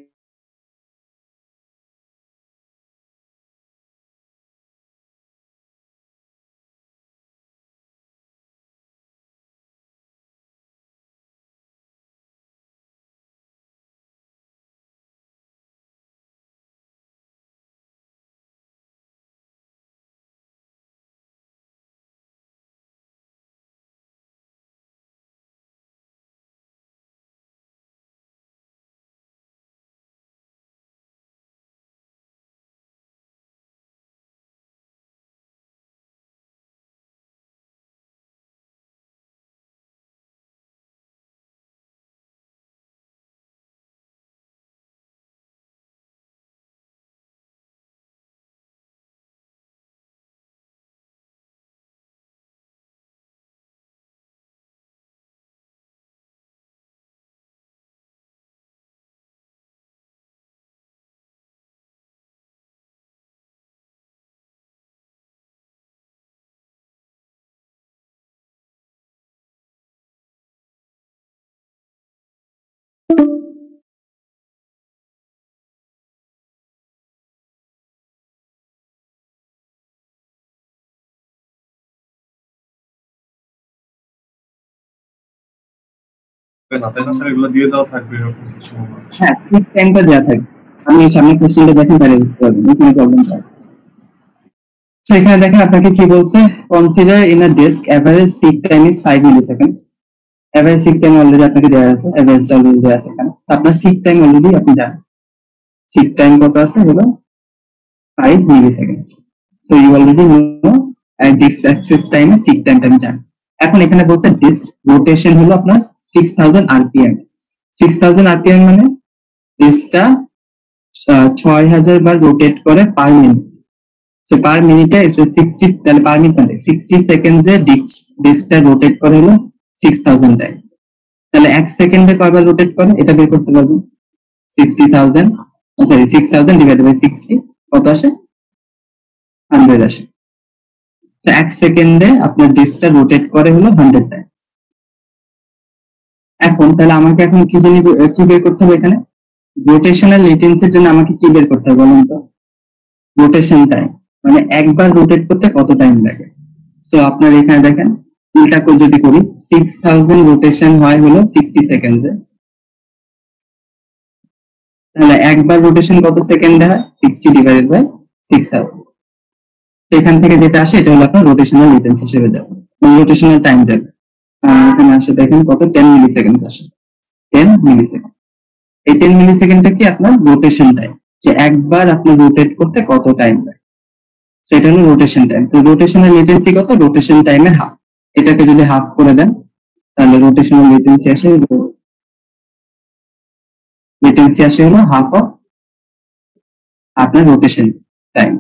না তাই না স্যার, এগুলো দিয়ে দেওয়া থাকবে এরকম কিছু মনে হচ্ছে। হ্যাঁ, ঠিক টাইমটা দেওয়া থাকবে। আমি এই সামনে কোশ্চেনটা দেখেন তাহলে বুঝতে পারবেন এখানে প্রবলেমটা আছে। সো এখানে দেখেন আপনাকে কি বলছে, consider in a disk average seek time is five milliseconds. Average seek time already আপনাকে দেওয়া আছে, এভারেজটা অলরেডি দেওয়া আছে এখানে। সো আপনার সিক টাইম অলরেডি আপনি জানেন, সিক টাইম কত আছে হলো five milliseconds. So you already know disk access time seek টাইমটা আমি জানি। এখন এখানে বলছে ডিস্ক রোটেশন হলো আপনার six thousand RPM. Six thousand RPM মানে ডিস্কটা ছয় হাজার বার রোটেট করে পার মিনিট। সো পার মিনিটে সিক্সটি, তাহলে পার মিনিট মানে সিক্সটি সেকেন্ডসে ডিস্ক ডিস্কটা রোটেট করে হলো সিক্স থাউজেন্ড টাইমস। তাহলে এক সেকেন্ডে কয়বার রোটেট করে এটা বের করতে পারবো। Sixty thousand sorry six thousand divided by sixty কত আসে, হান্ড্রেড আসে। তো এক সেকেন্ডে আপনার ডিস্কটা রোটেট করে হলো হান্ড্রেড টাইমস। এখন তাহলে আমাকে এখন কি জানি কি বের করতে হবে এখানে, রোটেশনাল লেটেন্সির জন্য আমাকে কি বের করতে হবে বলুন তো, রোটেশন টাইম মানে একবার রোটেট করতে কত টাইম লাগে। সো আপনার এখানে দেখেন উল্টা করে যদি করি, সিক্স থাউজেন্ড রোটেশন হয় হলো সিক্সটি সেকেন্ডে, তাহলে একবার রোটেশন কত সেকেন্ডে হয়, sixty divided by six thousand. এখান থেকে যেটা আসে এটা হলো আপনার রোটেশনাল লেটেন্স হিসেবে যাবে, রোটেশনাল টাইম যাবে। এখানে আসে দেখেন কত, টেন মিলি সেকেন্ড আসে, টেন মিলি সেকেন্ড। এই টেন মিলি সেকেন্ডটা কি আপনার রোটেশন টাইম, যে একবার আপনার রোটেট করতে কত টাইম লাগে, সেটা হলো রোটেশন টাইম। তো রোটেশনাল লেটেন্সি কত, রোটেশন টাইমের হাফ। এটাকে যদি হাফ করে দেন তাহলে রোটেশনাল লেটেন্সি আসে, লেটেন্সি আসে হলো হাফ অফ আপনার রোটেশন টাইম,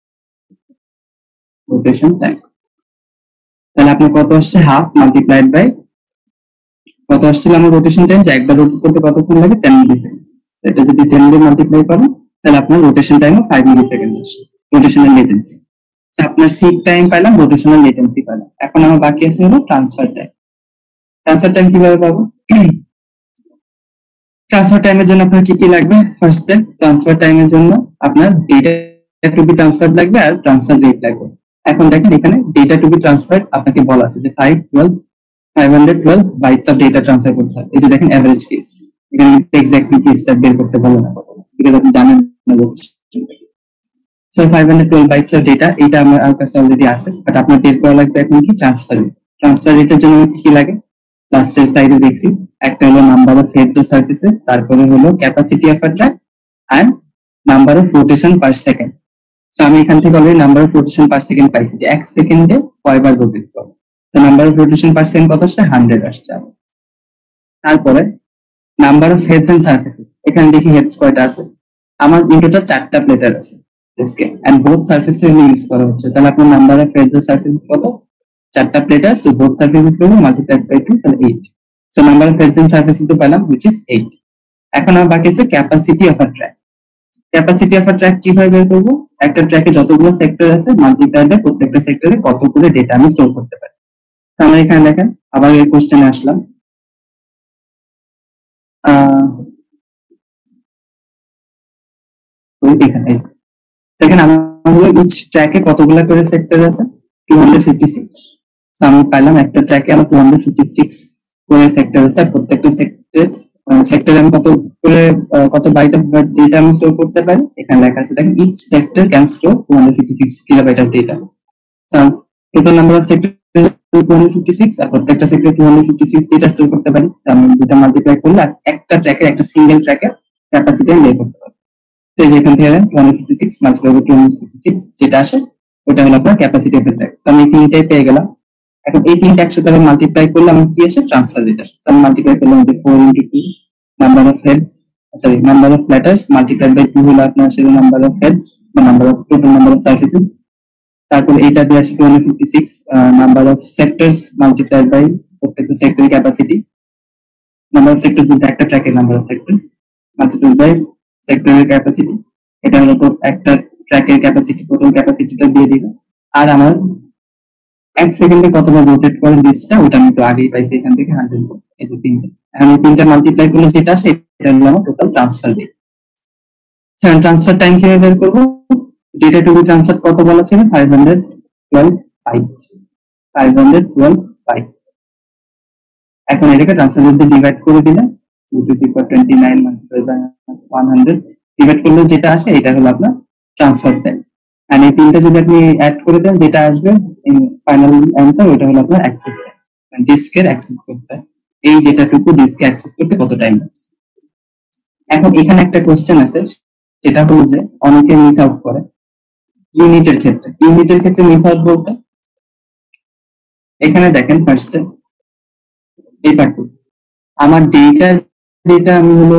রোটেশন টাইম। তাহলে আপনার কত আসছে, হাফ মাল্টিপ্লাইড বাই কত আসছিল আমার রোটেশন টাইম, যে একবার রোটেট করতে কতক্ষণ লাগে, টেন মিলি সেকেন্ড। এটা যদি টেন দিয়ে মাল্টিপ্লাই করেন তাহলে আপনার rotation time five millisecond আসে, রোটেশনাল লেটেন্সি। আপনার সিক টাইম পাইলাম, রোটেশনাল লেটেন্সি পাইলাম। এখন আমার বাকি আছে হলো ট্রান্সফার টাইম। ট্রান্সফার টাইম কিভাবে পাবো, ট্রান্সফার টাইমের জন্য আপনার কি কি লাগবে, ফার্স্ট স্টেপ ট্রান্সফার টাইমের জন্য আপনার ডেটা টু বি ট্রান্সফার লাগবে আর ট্রান্সফার রেট লাগবে। এখন দেখেন এখানে ডেটা টু বি ট্রান্সফার আপনাকে বলা আছে যে five twelve five hundred twelve bytes of data transfer করতে হবে। এই যে দেখেন এভারেজ কেস, এখানে এক্স্যাক্টলি কেসটা বের করতে বলে না কত, ঠিক আছে আপনি জানেন না। So five hundred twelve bytes of data, এটা আমার কাছে অলরেডি আছে, বাট আপনার বের করা লাগবে এখন কি ট্রান্সফার রেট। ট্রান্সফার রেটের জন্য কি কি লাগে, লাস্টের সাইডে দেখছি একটা হলো number of heads of surfaces, তারপরে হলো capacity of a track and number of rotation per second. So আমি এখান থেকে already number of rotation per second পাইছি, যে এক সেকেন্ডে কয়বার রোটেট করে। তো number of rotation per second কত আসছে, হান্ড্রেড আসছে। তারপরে number of heads and surfaces, এখানে দেখি হেডস কয়টা আছে, আমার ইনটোটাল চারটা প্লেটার আছে ডিস্কে এন্ড বোথ সারফেসে ইউজ করা হচ্ছে। তাহলে আপনার number of heads and surfaces কত, চারটা প্লেটার, সো বোথ সারফেসেস করব মাল্টিপ্লাইড বাই টু, তাহলে eight. So number of heads and surfaces তো পেলাম which is এইট। এখন আমার বাকি আছে capacity of a track. Capacity of a track কিভাবে বের করব, একটা ট্র্যাকে যতগুলো সেক্টর আছে মাল্টিপ্লাইড বাই প্রত্যেকটা সেক্টরে কত করে ডেটা আমি স্টোর করতে পারি। তো আমরা এখানে দেখেন আবার এই কোশ্চেনে আসলাম, আহ এখানে দেখেন আমার হলো ইচ ট্র্যাকে কতগুলো করে সেক্টর আছে, two hundred fifty six. So আমি পাইলাম একটা ট্র্যাকে আমার টু হান্ড্রেড ফিফটি সিক্স করে সেক্টর আছে, আর প্রত্যেকটা সেক্টর সেক্টরে আমি কত করে কত বাইট অফ ডেটা আমি স্টোর করতে পারি, এখানে লেখা আছে দেখেন each sector can store two hundred fifty six kilobyte of data. Total number of sector two hundred fifty six, আর প্রত্যেকটা সেক্টরে two hundred fifty six data store করতে পারি। আমি দুটো মাল্টিপ্লাই করলে একটা ট্র্যাকের একটা সিঙ্গেল ট্র্যাকের ক্যাপাসিটি আমি বের করতে পারি। তো এখান থেকে two hundred fifty six multiply by two hundred fifty six যেটা আসে ওটা হলো আপনার ক্যাপাসিটি অফ ট্র্যাক। তো আমি তিনটাই পেয়ে গেলাম। এখন এই তিনটা একসাথে আমি মাল্টিপ্লাই করলে আমার কি আসে, ট্রান্সফার রেট আসে। আমি মাল্টিপ্লাই করলাম যে four into two number of heads sorry number of platters multiplied by two হলো আপনার আসলে নাম্বার অফ হেডস বা number of total number of surfaces. তারপর এটা দিয়ে আসে two hundred fifty six number of sectors multiplied by প্রত্যেকটা সেক্টরের ক্যাপাসিটি, নাম্বার অফ সেক্টরস বলতে একটা ট্র্যাকের number of sectors multiplied by সেক্টরের ক্যাপাসিটি। এটা হলো একটা ট্র্যাকের ক্যাপাসিটি, টোটাল ক্যাপাসিটিটা দিয়ে দিলাম। আর আমার এক সেকেন্ডে কতবার রোটেট করে ডিস্কটা, ওটা আমি তো আগেই পাইছি এখান থেকে হান্ড্রেড। এই যে তিনটা, এখন এই তিনটা মাল্টিপ্লাই করলে যেটা আসে এটা হলো আমার total transfer rate. Sir transfer time কিভাবে বের করবো, ডেটা টু বি ট্রান্সফার কত বলা ছিল, five hundred twelve bytes, five hundred twelve bytes. এখন এটাকে ট্রান্সফার দিয়ে ডিভাইড করে দিলে two to the power twenty nine multiply by one hundred divide করলে যেটা আসে এটা হলো আপনার ট্রান্সফার টাইম। আর এই তিনটা যদি আপনি অ্যাড করে দেন যেটা আসবে ফাইনাল অ্যান্সার ওটা হলো আপনার অ্যাক্সেস টাইম, ডিস্কের অ্যাক্সেস করতে এই ডেটাটুকু ডিস্কে অ্যাক্সেস করতে কত টাইম লাগছে। এখন এখানে একটা কোশ্চেন আছে, সেটা হলো যে অনেকে মিস আউট করে ইউনিটের ক্ষেত্রে। ইউনিটের ক্ষেত্রে মিস আউট বলতে এখানে দেখেন ফার্স্টে এই পার্টটু আমার ডেটা যেটা আমি হলো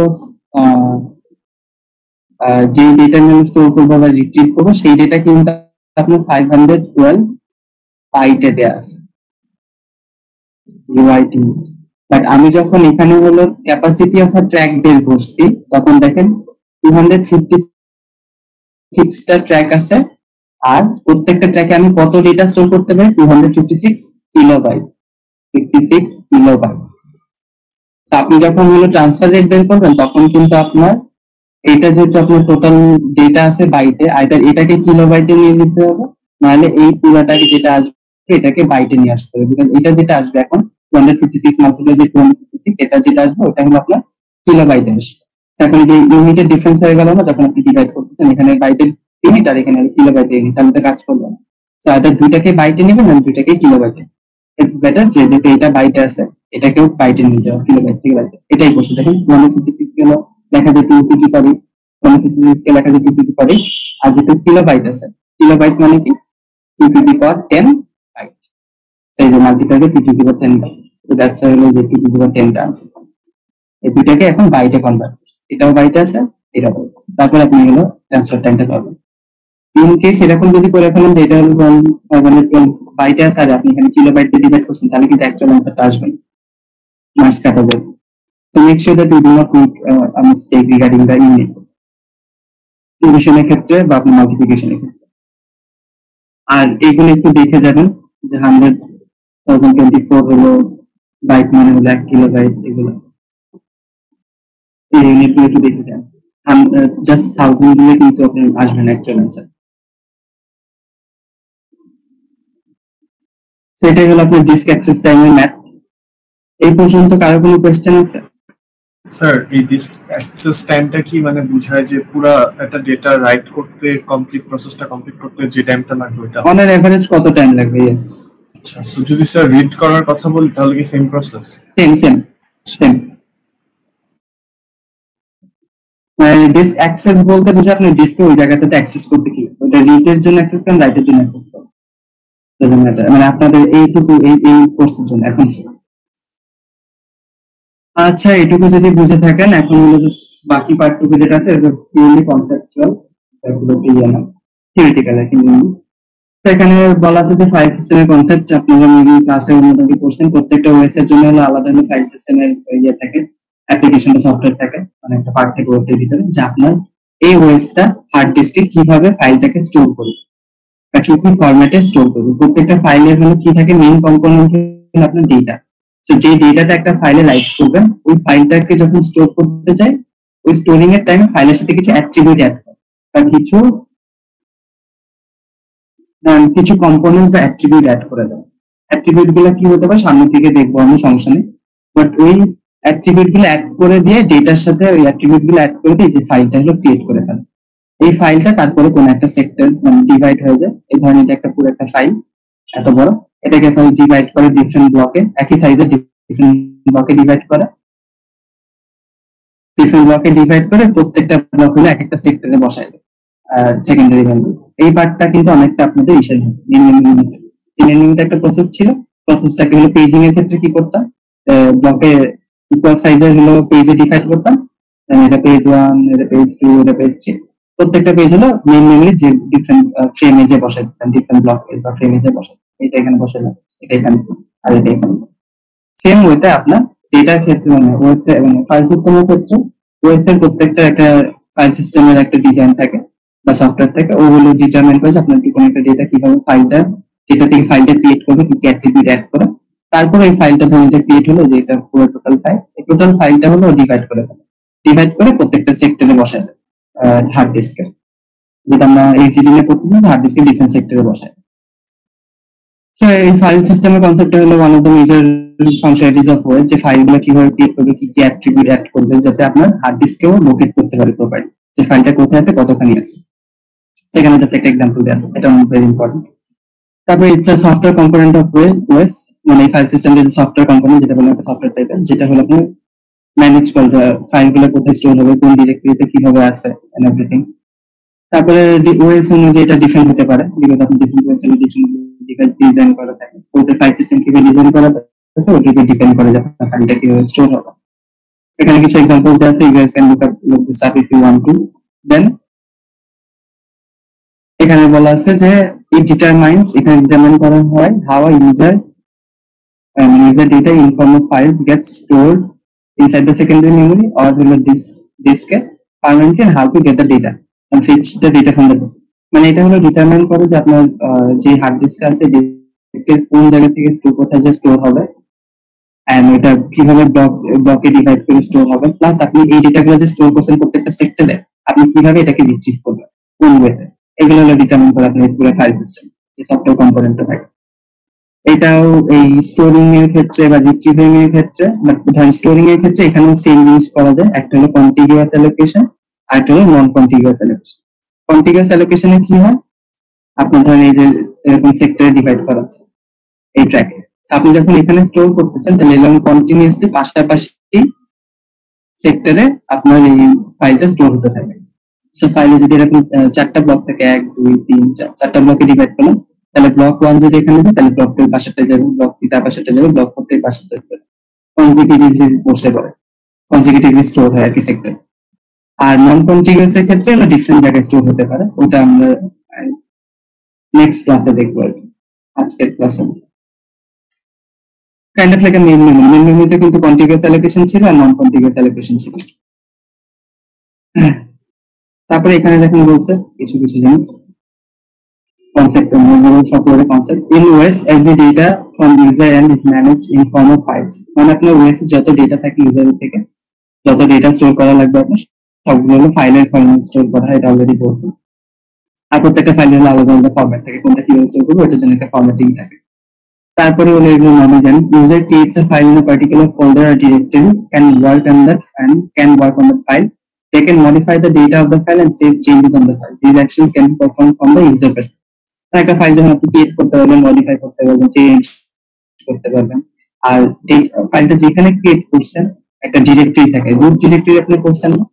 যে ডেটা আমি স্টোর করবো বা রিট্রিভ করবো সেই ডেটা কিন্তু আপনার ফাইভ হান্ড্রেড টুয়েলভ বাইটে দেওয়া আছে ইউআইটি। বাট আমি যখন এখানে হলো ক্যাপাসিটি অফ আ ট্র্যাক বের করছি তখন দেখেন টু হান্ড্রেড ফিফটি সিক্সটা ট্র্যাক আছে, আর প্রত্যেকটা ট্র্যাকে আমি কত ডেটা স্টোর করতে পারি two hundred fifty six kilobyte fifty six kilobyte. আপনি যখন হলো ট্রান্সফার রেট বের করবেন তখন কিন্তু আপনার এটা যেহেতু আপনার টোটাল ডেটা আছে বাইটে, আইদার এটাকে কিলোবাইটে নিয়ে নিতে হবে নাহলে এই পুরোটাকে যেটা আসবে এটাকে বাইটে নিয়ে আসতে হবে। বিকজ এটা যেটা আসবে এখন two hundred fifty six multiply by two hundred fifty six এটা যেটা আসবে ওটা হলো আপনার কিলোবাইটে আসবে। এখন যে ইউনিটের ডিফারেন্স হয়ে গেল না যখন আপনি ডিভাইড করতেছেন, এখানে বাইটের ইউনিট আর এখানে কিলোবাইটে ইউনিট, তাহলে তো কাজ করবে না। সো আইদার দুইটাকে বাইটে নেবেন আর দুইটাকে কিলোবাইটে। ইটস বেটার যে যেটা এটা বাইটে আছে এটাকেও বাইটে নিয়ে যাওয়া কিলোবাইট থেকে বাইটে। এটাই করছে দেখেন টু হান্ড্রেড ফিফটি সিক্স গেল লেখা যায় টু টু দি পারি, টু হান্ড্রেড ফিফটি সিক্স কে লেখা যায় টু টু দি পারি, আর যেটা কিলোবাইট আছে কিলোবাইট মানে কি two to the power ten byte, সেই যে multiply by two to the power ten byte. তো দ্যাটস হলো যে two to the power ten টা আছে। এই দুইটাকে এখন বাইটে কনভার্ট করছে, এটাও বাইটে আছে এটাও বাইটে আছে, তারপর আপনি হলো ট্রান্সফার টাইমটা পাবেন। ইন কেস এরকম যদি করে ফেলেন যে এটা হলো মানে বাইটে আছে আর আপনি এখানে কিলোবাইট দিয়ে ডিভাইড করছেন তাহলে কিন্তু অ্যাকচুয়াল অ্যান্সারটা আসবে না, মার্কস কাটা যাবে। তো make sure that you do not make a mistake regarding the unit ডিভিশনের ক্ষেত্রে বা আপনি মাল্টিপ্লিকেশনের ক্ষেত্রে। আর এইগুলো একটু দেখে যাবেন যে হান্ড্রেড থাউজেন্ড টোয়েন্টি ফোর হলো বাইট মানে হলো এক কিলোবাইট, এগুলো এই ইউনিটগুলো একটু দেখে যান। জাস্ট থাউজেন্ড দিলে কিন্তু আপনি আসবেন অ্যাকচুয়াল অ্যান্সার। সেটাই হলো আপনার ডিস্ক অ্যাক্সেস টাইমের ম্যাথ। এই পর্যন্ত কারো কোনো কোয়েশ্চেন আছে? স্যার এই ডিস্ক অ্যাক্সেস টাইমটা কি মানে বোঝায় যে পুরো একটা ডেটা রাইট করতে কমপ্লিট প্রসেসটা কমপ্লিট করতে যে টাইমটা লাগবে ওটা অন এন এভারেজ কত টাইম লাগবে? यस। আচ্ছা, সো যদি স্যার রিড করার কথা বলি তাহলে কি same process? Same same same. মানে ডিস্ক অ্যাক্সেস বলতে বুঝে আপনি ডিস্কে ওই জায়গাটাতে অ্যাক্সেস করতে কি ওটা রিডের জন্য অ্যাক্সেস করেন রাইটের জন্য অ্যাক্সেস করেন ডাজন্ট ম্যাটার, মানে আপনাদের এইটুকু এই এই কোর্সের জন্য এখন। আচ্ছা এটুকু যদি বুঝে থাকেন এখন হলো বাকি পার্টটুকু যেটা আছে এটা পিওরলি কনসেপচুয়াল, এগুলো ক্লিয়ার না থিওরিটিক্যাল আর কি। তো এখানে বলা আছে যে ফাইল সিস্টেমের কনসেপ্ট আপনারা মেবি ক্লাসে মোটামুটি পড়ছেন। প্রত্যেকটা ওএস এর জন্য হলো আলাদা হলো ফাইল সিস্টেমের ইয়ে থাকে, অ্যাপ্লিকেশন বা সফটওয়্যার থাকে, মানে একটা পার্ট থাকে ওএস এর ভিতরে যে আপনার এই ওএসটা হার্ড ডিস্কে কিভাবে ফাইলটাকে স্টোর করবে বা কি কি ফরম্যাটে স্টোর করবে। প্রত্যেকটা ফাইলের হলো কি থাকে মেইন কম্পোনেন্ট হলো আপনার ডেটা। তো যে ডেটাটা একটা ফাইলে রাইট করবেন ওই ফাইলটাকে যখন স্টোর করতে চাই ওই স্টোরিং এর টাইমে ফাইলের সাথে কিছু অ্যাট্রিবিউট অ্যাড করে বা কিছু কিছু কম্পোনেন্টস বা অ্যাট্রিবিউট অ্যাড করে দেয়। অ্যাট্রিবিউট গুলো কি হতে পারে সামনের দিকে দেখবো আমি, সমস্যা নেই। বাট ওই অ্যাট্রিবিউট গুলো অ্যাড করে দিয়ে ডেটার সাথে ওই অ্যাট্রিবিউট গুলো অ্যাড করে দিয়ে যে ফাইলটা হলো ক্রিয়েট করে ফেলে। এই ফাইলটা তারপরে কোন একটা সেক্টর মানে ডিভাইড হয়ে যায়। এই ধরনের এটা একটা পুরো একটা ফাইল এত বড়, এটাকে ফাইল ডিভাইড করে ডিফারেন্ট ব্লকে, একই সাইজের ডিফারেন্ট ব্লকে ডিভাইড করে ডিফারেন্ট ব্লকে ডিভাইড করে প্রত্যেকটা ব্লক হলো এক একটা সেক্টরে বসায় দেয় সেকেন্ডারি ভ্যালু। এই পার্টটা কিন্তু অনেকটা আপনাদের ইসের মতো নির্ণয় একটা প্রসেস ছিল। প্রসেসটাকে হলো পেজিং এর ক্ষেত্রে কি করতাম, ব্লকে ইকুয়াল সাইজের হলো পেজে ডিভাইড করতাম, এটা পেজ ওয়ান, এটা পেজ টু, এটা পেজ থ্রি, প্রত্যেকটা পেজ হলো মেইন মেমরি যে ডিফারেন্ট ফ্রেমে যে বসাই দিতাম, ডিফারেন্ট ব্লকে বা ফ্রেমে যে বসাই, এটা এখানে বসালাম, এটা এখানে আর এটা এখানে। সেম ওইটা আপনার ডেটার ক্ষেত্রে মানে ওএস মানে ফাইল সিস্টেমের ক্ষেত্রে ওএস এর প্রত্যেকটা একটা ফাইল সিস্টেমের একটা ডিজাইন থাকে বা সফটওয়্যার থাকে, ওগুলো ডিটারমাইন করে আপনার কোন একটা ডেটা কিভাবে ফাইলটা ডেটা থেকে ফাইলটা ক্রিয়েট করবে, কি কি অ্যাট্রিবিউট অ্যাড করে, তারপর এই ফাইলটা ধরুন এটা ক্রিয়েট হলো যে এটা পুরো টোটাল ফাইল, এই টোটাল ফাইলটা হলো ডিভাইড করে দেবে, ডিভাইড করে প্রত্যেকটা সেক্টরে বসায় দেবে হার্ড ডিস্কে, যেটা আমরা এইচডিডি এ করতেছি হার্ড ডিস্কে ডিফারেন্ট সেক্টরে বসায়। সো এই ফাইল সিস্টেমের কনসেপ্টটা হলো one of the major functionalities of OS, যে ফাইলগুলো কিভাবে ক্রিয়েট করবে, কি কি অ্যাট্রিবিউট অ্যাড করবে যাতে আপনার হার্ড ডিস্কেও লোকেট করতে পারে প্রপারলি যে ফাইলটা কোথায় আছে, কতখানি আছে। সেখানে জাস্ট একটা এক্সাম্পল দেওয়া আছে, এটা ভেরি ইম্পর্টেন্ট। তারপরে it's a software component of OS, মানে ফাইল সিস্টেমের সফটওয়্যার কম্পোনেন্ট, যেটা বলে একটা সফটওয়্যার টাইপের, যেটা হলো আপনার ম্যানেজ করে যে ফাইলগুলো কোথায় স্টোর হবে, কোন ডিরেক্টরিতে কিভাবে আছে এন্ড এভরিথিং। তারপরে ওএস অনুযায়ী এটা ডিফারেন্ট হতে পারে, বিকজ আপনি ডিফারেন্ট ওএস এর ডিফারেন্ট ডিভাইস ডিজাইন করা থাকে, সো ওটা ফাইল সিস্টেম কিভাবে ডিজাইন করা আছে ওটার উপর ডিপেন্ড করে যে আপনার ফাইলটা কিভাবে স্টোর হবে। এখানে কিছু এক্সাম্পল দেওয়া আছে, you guys can look up look this up if you want to. Then এখানে বলা আছে যে ইট ডিটারমাইন্স, এখানে ডিটারমাইন করা হয় how a user and user data in form of files gets stored inside the secondary memory or the disk disk permanently, and how to get the data and fetch the data from the disk. মানে এটা হলো determine করে যে আপনার যে hard disk আছে ডিস্কের কোন জায়গা থেকে স্টোর, কোথায় যে স্টোর হবে, এন্ড এটা কিভাবে ব্লক ব্লকে ডিভাইড করে স্টোর হবে, প্লাস আপনি এই ডেটাগুলো যে স্টোর করছেন প্রত্যেকটা সেক্টরে আপনি কিভাবে এটাকে রিট্রিভ করবেন, কোন ওয়েতে, এগুলো হলো ডিটারমাইন করে আপনার পুরো ফাইল সিস্টেম যে সফটওয়্যার কম্পোনেন্টটা থাকে। এটাও এই স্টোরিং এর ক্ষেত্রে বা রিট্রিভিং এর ক্ষেত্রে, বাট ধরেন স্টোরিং এর ক্ষেত্রে এখানেও সেম ইউজ করা যায়। একটা হলো কন্টিগুয়াস অ্যালোকেশন, আর একটা হলো নন কন্টিগুয়াস অ্যালোকেশন। কন্টিগুয়াস অ্যালোকেশনে কি হয়, আপনি ধরেন এই যে এরকম সেক্টরে ডিভাইড করা আছে এই ট্র্যাকে, আপনি যখন এখানে স্টোর করতেছেন তাহলে এরকম কন্টিনিউয়াসলি পাশাপাশি সেক্টরে আপনার এই ফাইলটা স্টোর হতে থাকে। সো ফাইলে যদি এরকম চারটা ব্লক থাকে, এক দুই তিন চার, চারটা ব্লকে ডিভাইড করলাম, তাহলে ব্লক ওয়ান যদি এখানে যায় তাহলে ব্লক টু এর পাশেরটা যাবে, ব্লক থ্রি তার পাশেরটা যাবে, ব্লক ফোর এর পাশেরটা যাবে, কনজিকিউটিভলি বসে পড়ে, কনজিকিউটিভলি স্টোর হয় আর কি সেক্টর। আর নন কন্টিগুয়াস এর ক্ষেত্রে এটা ডিফারেন্ট জায়গায় স্টোর হতে পারে, ওটা আমরা নেক্সট ক্লাসে দেখবো আর কি, আজকের ক্লাসে। Kind of like a main memory, main মেমরিতে কিন্তু কন্টিগুয়াস অ্যালোকেশন ছিল আর নন কন্টিগুয়াস অ্যালোকেশন ছিল। তারপরে এখানে দেখেন বলছে কিছু কিছু জিনিস concept of memory software concept. In O S, every data from user end is managed in form of files. মানে আপনার O S এ যত ডেটা থাকে ইউজার থেকে, যত ডেটা স্টোর করা লাগবে আপনার সবগুলো হলো ফাইলের ফরম্যাট স্টোর করা হয়, এটা অলরেডি বলছি। আর প্রত্যেকটা ফাইলের আলাদা আলাদা ফরম্যাট থাকে, কোনটা কিভাবে স্টোর করবো এটার জন্য একটা ফরম্যাটিং থাকে। তারপরে হলো এগুলো নর্মাল জানেন, user creates a file in a particular folder or directory, can work on that and can work on the file. They can modify the data of the file and save changes on the file. These actions can be performed from the user perspective. একটা file যখন আপনি create করতে পারবেন, modify করতে পারবেন, change করতে পারবেন। আর ফাইলটা যেখানে ক্রিয়েট করছেন একটা ডিরেক্টরি থাকে, রুট ডিরেক্টরি আপনি করছেন না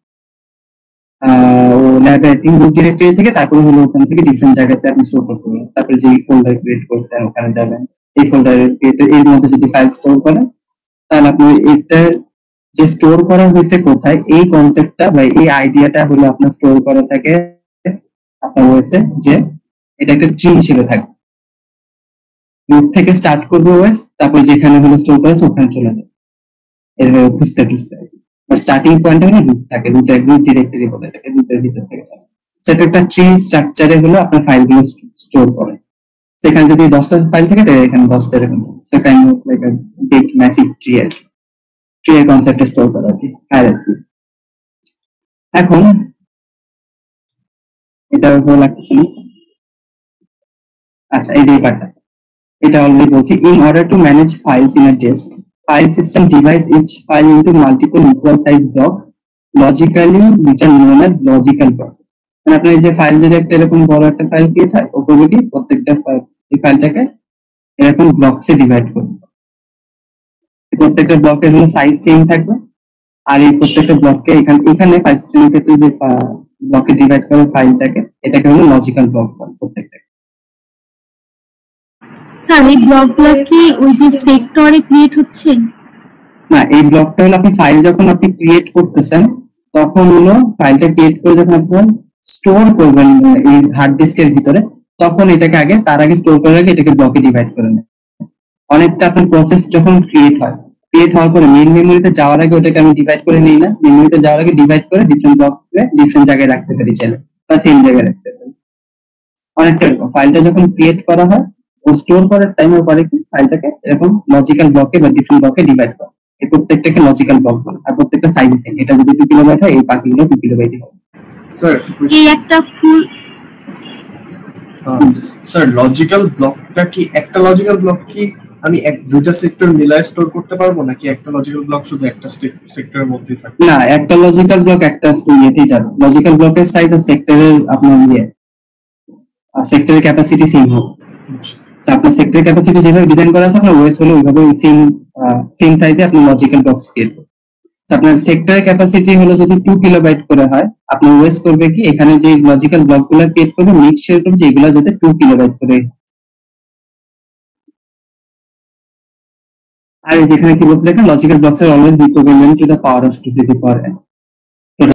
ও ল্যাবে, আই থিংক রুট ডিরেক্টরি থেকে তারপরে হলো ওখান থেকে ডিফারেন্ট জায়গাতে আপনি স্টোর করতে পারবেন। তারপরে যে ফোল্ডার ক্রিয়েট করছেন ওখানে যাবেন, এই ফোল্ডারের ক্রিয়েটের এর মধ্যে যদি ফাইল স্টোর করেন তাহলে আপনি এটা যে স্টোর করা হয়েছে কোথায়, এই কনসেপ্টটা বা এই আইডিয়াটা হলো আপনার স্টোর করা থাকে আপনার ওএসে, যে এটা একটা ট্রি হিসেবে থাকবে, রুট থেকে স্টার্ট করবে ওএস, তারপর যেখানে হলো স্টোর করেছে ওখানে চলে যাবে, এভাবে খুঁজতে খুঁজতে। স্টার্টিং পয়েন্টে হলো রুট থাকে, রুটের রুট ডিরেক্টরি বলে এটাকে, রুটের ভিতর থেকে চলে। সেটা একটা ট্রি স্ট্রাকচারে হলো আপনার ফাইলগুলো স্টোর করে। সেখানে যদি দশটা ফাইল থাকে তাহলে এখানে দশটা এরকম থাকে, so kind of like a big massive tree আর কি, ট্রি এর কনসেপ্টে স্টোর করা আর কি, হায়ারার্কি। এখন এটা ভালো লাগতেছে না, আচ্ছা এই যে পার্টটা এটা অলরেডি বলছি। In order to manage files in a disk, file system divides each file into multiple equal size blocks logically which are known as logical blocks. মানে আপনি যে ফাইল যদি একটা এরকম বড় একটা ফাইল ক্রিয়েট হয়, ওপরে কি প্রত্যেকটা এই ফাইলটাকে এরকম ব্লকসে ডিভাইড করবে, প্রত্যেকটা ব্লকের হলো সাইজ সেম থাকবে, আর এই প্রত্যেকটা ব্লককে এখানে এখানে ফাইল সিস্টেমের ক্ষেত্রে যে ব্লকে ডিভাইড করা ফাইল থাকে এটাকে হলো লজিক্যাল ব্লক বলে প্রত্যেকটা। স্যার এই ব্লকগুলো কি ওই যে সেক্টরে ক্রিয়েট হচ্ছে না? এই ব্লকটা হলো আপনি ফাইল যখন আপনি ক্রিয়েট করতেছেন তখন হলো ফাইলটা ক্রিয়েট করে যখন আপনি স্টোর করবেন এই হার্ড ডিস্কের ভিতরে, তখন এটাকে আগে তার আগে স্টোর করার আগে এটাকে ব্লকে ডিভাইড করে নেয়। অনেকটা আপনার প্রসেস যখন ক্রিয়েট হয়, ক্রিয়েট হওয়ার পরে মেইন মেমোরিতে যাওয়ার আগে ওটাকে আমি ডিভাইড করে নিই না, মেমোরিতে যাওয়ার আগে ডিভাইড করে ডিফারেন্ট ব্লকে ডিফারেন্ট জায়গায় রাখতে পারি চাইলে, বা সেম জায়গায় রাখতে পারি। অনেকটা এরকম ফাইলটা যখন ক্রিয়েট করা হয় ও স্টোর করার টাইমের পরে কি ফাইলটাকে এরকম লজিক্যাল ব্লকে বা ডিফারেন্ট ব্লকে ডিভাইড করে, এই প্রত্যেকটাকে লজিক্যাল ব্লক বলে। আর প্রত্যেকটা সাইজ সেম, এটা যদি টু কিলোবাইট হয় এই বাকিগুলো টু কিলোবাইট হবে। স্যার এই একটা ফুল স্যার লজিক্যাল ব্লকটা কি একটা লজিক্যাল ব্লক কি আমি এক দুইটা সেক্টর মিলায় স্টোর করতে পারবো নাকি একটা লজিক্যাল ব্লক শুধু একটা সেক্টরের মধ্যেই থাকবে? না, একটা লজিক্যাল ব্লক একটা ইয়েতেই যাবে। লজিক্যাল ব্লকের সাইজ আর সেক্টরের আপনার ইয়ে সেক্টরের ক্যাপাসিটি সেম হবে। আপনার সেক্টরের ক্যাপাসিটি যেভাবে ডিজাইন করা আছে আপনার ওএস হলো ওইভাবে সেম সেম সাইজে আপনি লজিক্যাল ব্লকস ক্রিয়েট করবেন। আপনার সেক্টরের ক্যাপাসিটি হলো যদি টু কিলোবাইট করে হয়, আপনার ওএস করবে কি এখানে যে লজিক্যাল ব্লকগুলো ক্রিয়েট করবে মিক্স শেয়ার করবে যেগুলো যাতে টু কিলোবাইট করে। আর যেখানে কি বলছে দেখেন logical blocks are always equivalent to the power of two to the পাওয়ার n।